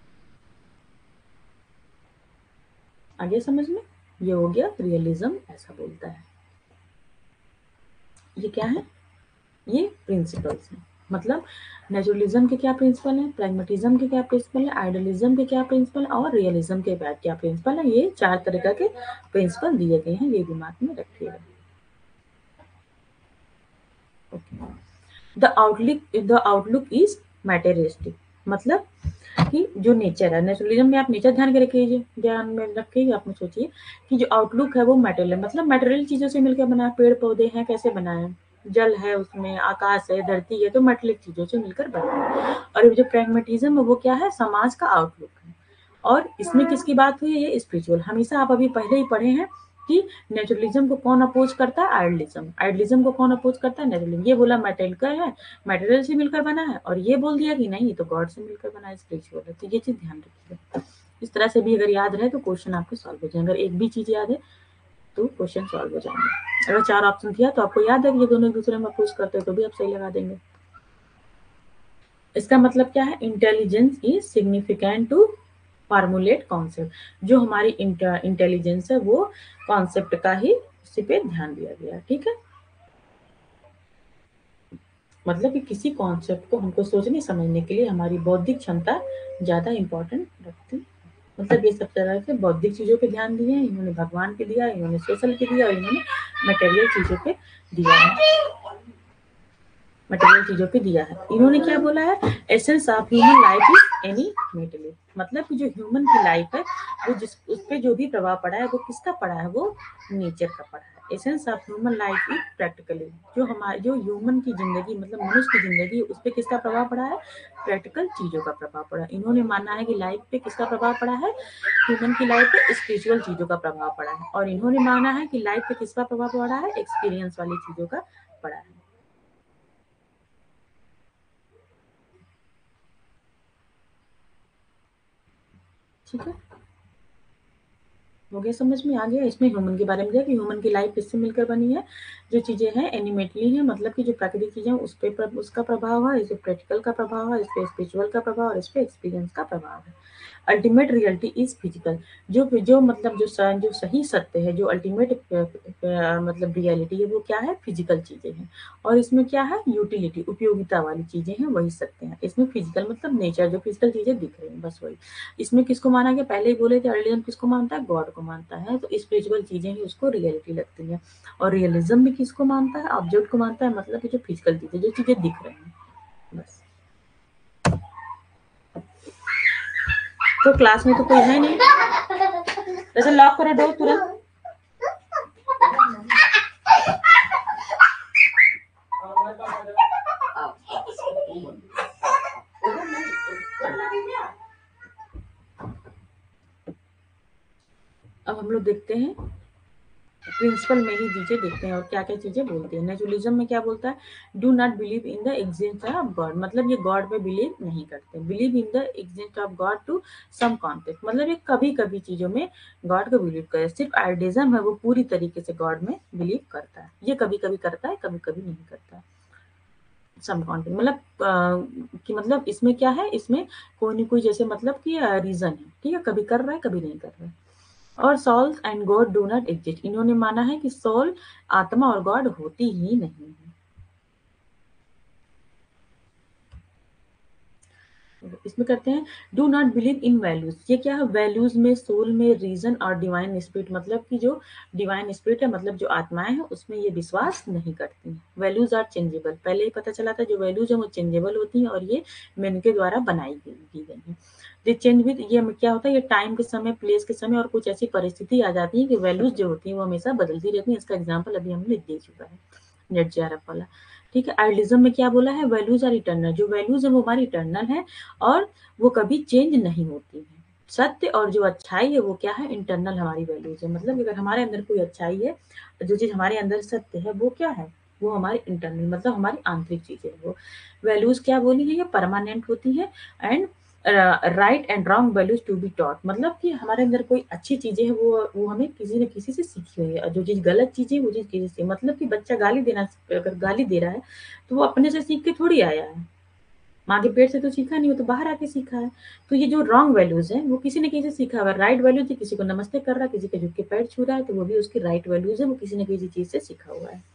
आगे समझ में, ये हो गया रियलिज्म ऐसा बोलता है। ये क्या है, ये प्रिंसिपल्स हैं। मतलब नेचुरलिज्म के क्या प्रिंसिपल हैं, प्रैग्मेटिज्म के क्या प्रिंसिपल है, आइडियलिज्म के क्या प्रिंसिपल है, और रियलिज्म के बाद क्या प्रिंसिपल है। ये चार तरह के प्रिंसिपल दिए गए हैं, ये दिमाग में रखिएगा। The outlook the outlook is materialistic. मतलब कि जो नेचर है, नेचुरलिज्म में आप नेचर ध्यान के रखिए, ध्यान में रखिए, आप सोचिए कि जो आउटलुक है वो मटेरियल है, मतलब मटेरियल चीजों से मिलकर बना है, पेड़ पौधे हैं कैसे बनाए हैं, जल है उसमें, आकाश है, धरती है, तो मटेरियल चीजों से मिलकर बना है। और ये जो प्रैग्मेटिज्म है वो क्या है, समाज का आउटलुक है। और इसमें किसकी बात हुई है, ये स्पिरिचुअल। हमेशा आप अभी पहले ही पढ़े हैं कि नेचुरलिज्म को कौन अपोज करता है, आइडियलिज्म। आइडियलिज्म को कौन अपोज करता है, नेचुरलिज्म। ये बोला मटेरियल का है, मटेरियल से मिलकर बना है, और ये बोल दिया कि नहीं तो गॉड से मिलकर बना है, स्पिरिचुअल है। तो ये चीज ध्यान रखिएगा। इस तरह से भी अगर याद रहे तो क्वेश्चन आपके सॉल्व हो जाए। अगर एक भी चीज याद है तो क्वेश्चन सॉल्व हो जाएंगे। अगर चार ऑप्शन किया तो आपको याद है कि ये दोनों एक दूसरे में अपोज करते हैं, तो भी आप सही लगा देंगे। इसका मतलब क्या है, intelligence is significant to formulate concept. जो हमारी इंटेलिजेंस है वो कॉन्सेप्ट का ही, उसी पे ध्यान दिया गया, ठीक है। मतलब कि किसी कॉन्सेप्ट को हमको सोचने समझने के लिए हमारी बौद्धिक क्षमता ज्यादा इंपॉर्टेंट रखती। मतलब ये सब तरह के बौद्धिक चीजों पे ध्यान दिए, इन्होंने भगवान पे दिया, इन्होंने सोशल पे दिया, और इन्होंने मटेरियल चीजों पे दिया है, मटेरियल चीजों पे दिया है। इन्होंने क्या बोला है, essence of human life is any material, मतलब कि जो ह्यूमन की लाइफ है वो जिस उस पे जो भी प्रभाव पड़ा है वो किसका पड़ा है, वो नेचर का पड़ा है। Essence of human life is practically, जो हमारे जो ह्यूमन की जिंदगी मतलब मनुष्य की जिंदगी उस पे किसका प्रभाव पड़ा है, प्रैक्टिकल चीजों का प्रभाव पड़ा है। इन्होंने माना है कि लाइफ पे किसका प्रभाव पड़ा है, ह्यूमन की लाइफ पे स्पिरिचुअल चीजों का प्रभाव पड़ा है। और इन्होंने माना है कि लाइफ पे किसका प्रभाव पड़ा है, एक्सपीरियंस वाली चीजों का पड़ा है। ठीक है, हो गया समझ में, आ गया। इसमें ह्यूमन के बारे में दिया कि ह्यूमन की लाइफ किससे मिलकर बनी है, जो चीजें हैं एनिमेटली हैं, मतलब कि जो प्राकृतिक चीजें उस पे प्र, उसका प्रभाव है, इस पे प्रैक्टिकल का प्रभाव है, इस पे स्पिरिचुअल का प्रभाव और इस पे एक्सपीरियंस का प्रभाव है। अल्टीमेट रियलिटी इज फिजिकल, जो जो मतलब जो स, जो सही सत्य है, जो अल्टीमेट मतलब रियलिटी है वो क्या है, फिजिकल चीजें हैं। और इसमें क्या है, यूटिलिटी उपयोगिता वाली चीजें हैं, वही सत्य है। इसमें फिजिकल मतलब नेचर, जो फिजिकल चीजें दिख रही हैं बस वही। इसमें किसको माना गया, पहले ही बोले थे, रिलीजन किसको मानता है, गॉड को मानता है। तो स्पिरिचुअल चीजें ही उसको रियलिटी लगती है। और रियलिज्म भी किसको मानता है, ऑब्जेक्ट को मानता है, मतलब कि जो फिजिकल चीजें, जो चीजें दिख रही हैं बस। तो क्लास में तो कोई है नहीं, वैसे लॉक करो डोर तुरंत। अब हम लोग देखते हैं प्रिंसिपल में ही चीजें देखते हैं और क्या क्या चीजें बोलते हैं। नेचुरलिज्म में क्या बोलता है, do not believe in the existence of God, मतलब ये गॉड पे बिलीव नहीं करते। Believe in the existence of God to some context, मतलब ये कभी कभी चीजों में गॉड को बिलीव करे। सिर्फ आइडिज्म है वो पूरी तरीके से गॉड में बिलीव करता है, ये कभी कभी करता है, कभी कभी नहीं करता है। सम कॉन्टेक्ट मतलब कि मतलब इसमें क्या है, इसमें कोई नहीं कोई जैसे मतलब कि रीजन है, ठीक है, कभी कर रहा है कभी नहीं कर रहा है। और soul and God do not exist, इन्होंने माना है कि सोल आत्मा और गॉड होती ही नहीं है। इसमें करते हैं do not believe in values, ये क्या है, वैल्यूज में, सोल में, रीजन और डिवाइन स्पिरिट, मतलब कि जो डिवाइन स्पिरिट है, मतलब जो आत्माएं हैं उसमें ये विश्वास नहीं करती हैं। वैल्यूज आर चेंजेबल, पहले ही पता चला था जो वैल्यूज है वो चेंजेबल होती हैं और ये मैन के द्वारा बनाई गई की गई है। ये चेंज विद, ये क्या होता है, ये टाइम के समय, प्लेस के समय और कुछ ऐसी परिस्थिति आ जाती है कि वैल्यूज जो होती है वो हमेशा बदलती रहती है। इसका एग्जाम्पल अभी हमने दे चुका है, नेट जे आर एफ वाला। ठीक है, आइडियलिज्म में क्या बोला है, वैल्यूज आर इटर्नल, जो वैल्यूज है वो हमारी इटर्नल है और वो कभी चेंज नहीं होती है। सत्य और जो अच्छाई है वो क्या है, इंटरनल हमारी वैल्यूज है, मतलब अगर हमारे अंदर कोई अच्छाई है, जो चीज हमारे अंदर सत्य है वो क्या है, वो हमारी इंटरनल मतलब हमारी आंतरिक चीजें है वो। वैल्यूज क्या बोली है, ये परमानेंट होती है। And right and wrong values to be taught, मतलब कि हमारे अंदर कोई अच्छी चीजें है वो वो हमें किसी न किसी से सीखी हुई है, और जो चीज गलत चीज है वो चीज किसी से, मतलब कि बच्चा गाली देना, अगर गाली दे रहा है तो वो अपने से सीख के थोड़ी आया है, माँ के पेट से तो सीखा नहीं, वो तो बाहर आके सीखा है। तो ये जो रॉन्ग वैल्यूज है वो किसी न किसी से सीखा हुआ। राइट वैल्यूज है, किसी को नमस्ते कर रहा है, किसी के झुक के पैर छू रहा है, तो वो भी उसकी राइट वैल्यूज है, वो किसी न किसी चीज से सीखा हुआ है।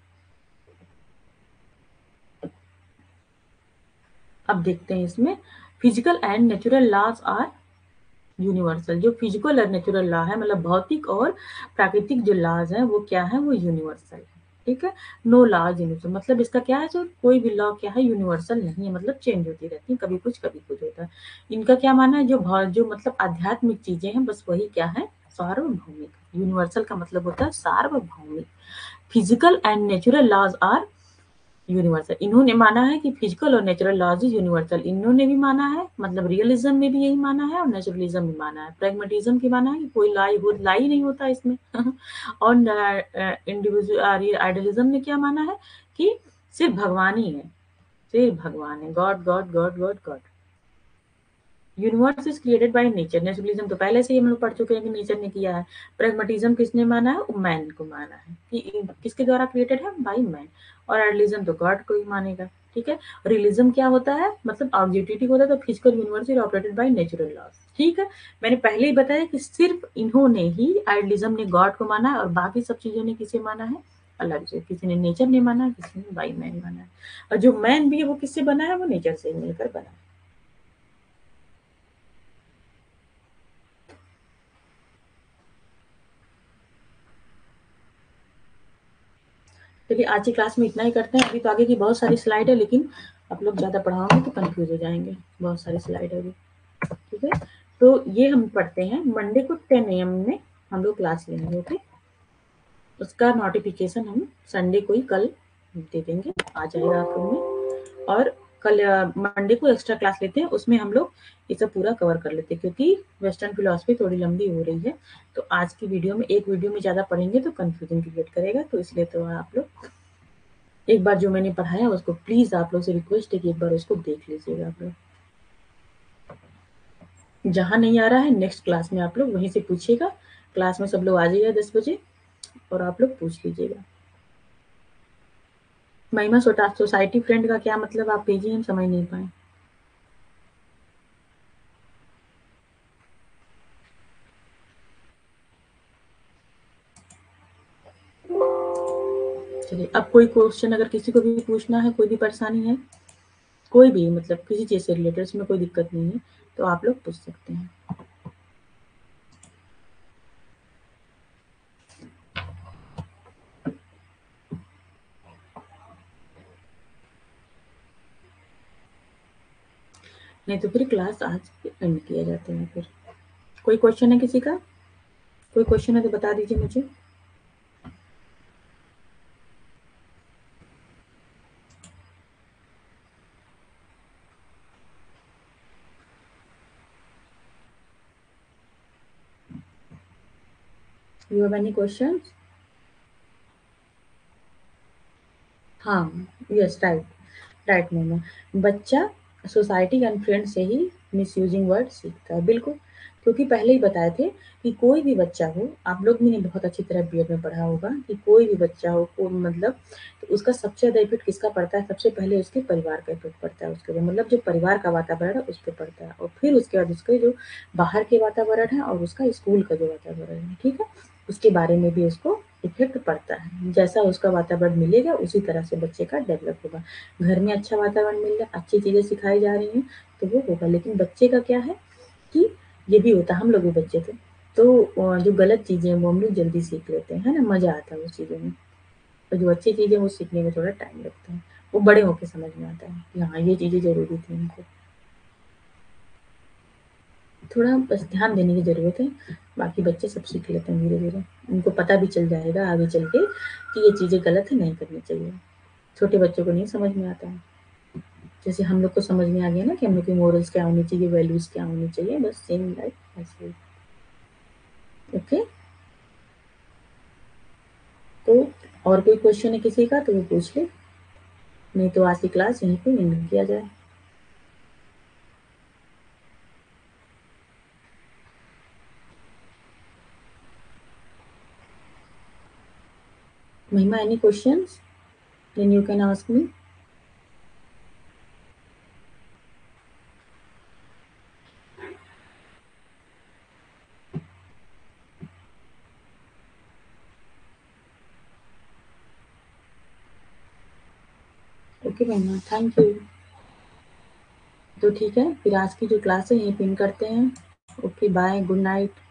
अब देखते हैं इसमें physical and natural laws are universal, जो फिजिकल और नेचुरल लॉ है मतलब भौतिक और प्राकृतिक जो लॉज है वो क्या है, वो यूनिवर्सल है। ठीक है, नो लॉज यूनिवर्सल, मतलब इसका क्या है, जो कोई भी लॉ क्या है, यूनिवर्सल नहीं है, मतलब चेंज होती रहती है, कभी कुछ कभी कुछ होता है। इनका क्या मानना है, जो जो मतलब आध्यात्मिक चीजें हैं बस वही क्या है, सार्वभौमिक। यूनिवर्सल का मतलब होता है सार्वभौमिक। Physical and natural laws are universal, इन्होंने माना है कि फिजिकल और नेचुरल लॉज इज यूनिवर्सल, इन्होंने भी माना है, मतलब रियलिज्म में भी यही माना है और नेचुरलिज्म भी माना है। प्रैग्मेटिज्म की माना है कि कोई लाई हो लाई नहीं होता इसमें और इंडिविजुअल आइडियलिज्म ने क्या माना है कि सिर्फ भगवान ही है, सिर्फ भगवान है, God God God God God. Universe is created by nature, naturalism तो पहले से ही हम लोग पढ़ चुके हैं कि नेचर ने किया है। प्रैग्मेटिज्म किसने माना है, मैन को माना है कि किसके द्वारा क्रिएटेड है, बाय मैन। और रिलीजन तो गॉड को ही मानेगा। ठीक है, रिलीजन क्या होता है, मतलब ऑब्जेक्टिविटी होता है, तो physical universe is operated by natural laws. ठीक है, मैंने पहले ही बताया कि सिर्फ इन्होंने ही, आइडियलिज्म ने गॉड को माना है और बाकी सब चीजों ने किसे माना है, अलग से, किसी ने नेचर ने माना है, किसी ने बाई मैन माना है। और जो मैन भी है वो किससे बना है, वो नेचर से मिलकर बना है। चलिए आज की क्लास में इतना ही करते हैं। अभी तो आगे की बहुत सारी स्लाइड है, लेकिन आप लोग ज़्यादा पढ़ाओगे तो कंफ्यूज हो जाएंगे, बहुत सारी स्लाइड है अभी। ठीक है, तो ये हम पढ़ते हैं मंडे को टेन ए एम में हम लोग क्लास लेंगे। ओके, उसका नोटिफिकेशन हम संडे को ही कल दे देंगे, आ जाएगा आप लोग में। और कल मंडे को एक्स्ट्रा क्लास लेते हैं, उसमें हम लोग ये सब पूरा कवर कर लेते हैं, क्योंकि वेस्टर्न फिलॉसफी थोड़ी लंबी हो रही है। तो आज की वीडियो में एक वीडियो में ज़्यादा पढ़ेंगे तो कंफ्यूजन क्रिएट करेगा, तो इसलिए तो आप लोग एक बार जो मैंने पढ़ाया उसको प्लीज़ आप लोग से रिक्वेस्ट है कि एक बार उसको देख लीजिएगा। आप लोग जहाँ नहीं आ रहा है नेक्स्ट क्लास में आप लोग वहीं से पूछिएगा। क्लास में सब लोग आ जाइएगा दस बजे और आप लोग पूछ लीजिएगा। महिमा सोसाइटी फ्रेंड का क्या मतलब, आप भेजिए, हम समझ नहीं पाए। चलिए, अब कोई क्वेश्चन अगर किसी को भी पूछना है, कोई भी परेशानी है, कोई भी मतलब किसी चीज़ से रिलेटेड, उसमें कोई दिक्कत नहीं है, तो आप लोग पूछ सकते हैं। नहीं तो फिर क्लास आज एंड किया जाता है। फिर कोई क्वेश्चन है किसी का? कोई क्वेश्चन है तो बता दीजिए मुझे। You have any questions? हाँ, यस, राइट, राइट मोमो। बच्चा सोसाइटी एंड फ्रेंड से ही मिसयूजिंग वर्ड सीखता है, बिल्कुल। क्योंकि पहले ही बताए थे कि कोई भी बच्चा हो, आप लोग ने बहुत अच्छी तरह बी एड में पढ़ा होगा कि कोई भी बच्चा हो, को मतलब तो उसका सबसे ज़्यादा इफेक्ट किसका पड़ता है? सबसे पहले उसके परिवार का इफेक्ट पड़ता है उसके ऊपर, मतलब जो परिवार का वातावरण है उस पर पड़ता है, और फिर उसके बाद उसके जो बाहर के वातावरण है और उसका स्कूल का जो वातावरण है, ठीक है, उसके बारे में भी उसको इफेक्ट पड़ता है। जैसा उसका वातावरण मिलेगा उसी तरह से बच्चे का डेवलप होगा। घर में अच्छा वातावरण मिल रहा है, अच्छी चीज़ें सिखाई जा रही हैं तो वो होगा। लेकिन बच्चे का क्या है कि ये भी होता है, हम लोग भी बच्चे थे तो जो गलत चीज़ें हैं वो हम लोग जल्दी सीख लेते हैं, है ना, मज़ा आता है उस चीज़ों में। और जो अच्छी चीज़ें वो सीखने में थोड़ा टाइम लगता है, वो बड़े होके समझ में आता है कि हाँ ये चीज़ें ज़रूरी थी हमको। थोड़ा बस ध्यान देने की ज़रूरत है, बाकी बच्चे सब सीख लेते हैं धीरे-धीरे। उनको पता भी चल जाएगा आगे चल के कि ये चीज़ें गलत है, नहीं करनी चाहिए। छोटे बच्चों को नहीं समझ में आता है। जैसे हम लोग को समझ में आ गया ना कि हम लोग की मोरल्स क्या होनी चाहिए, वैल्यूज़ क्या होनी चाहिए, बस सेम लाइक ऐसे ही। ओके? तो और कोई क्वेश्चन है किसी का तो वो पूछ ले, नहीं तो आज की क्लास यहीं पे एंड किया जाए। Mahima, any questions? Then you can ask me. Okay Mahima, thank you. तो ठीक है, फिर आज की जो क्लास है यहीं पिन करते हैं। Okay, bye, good night.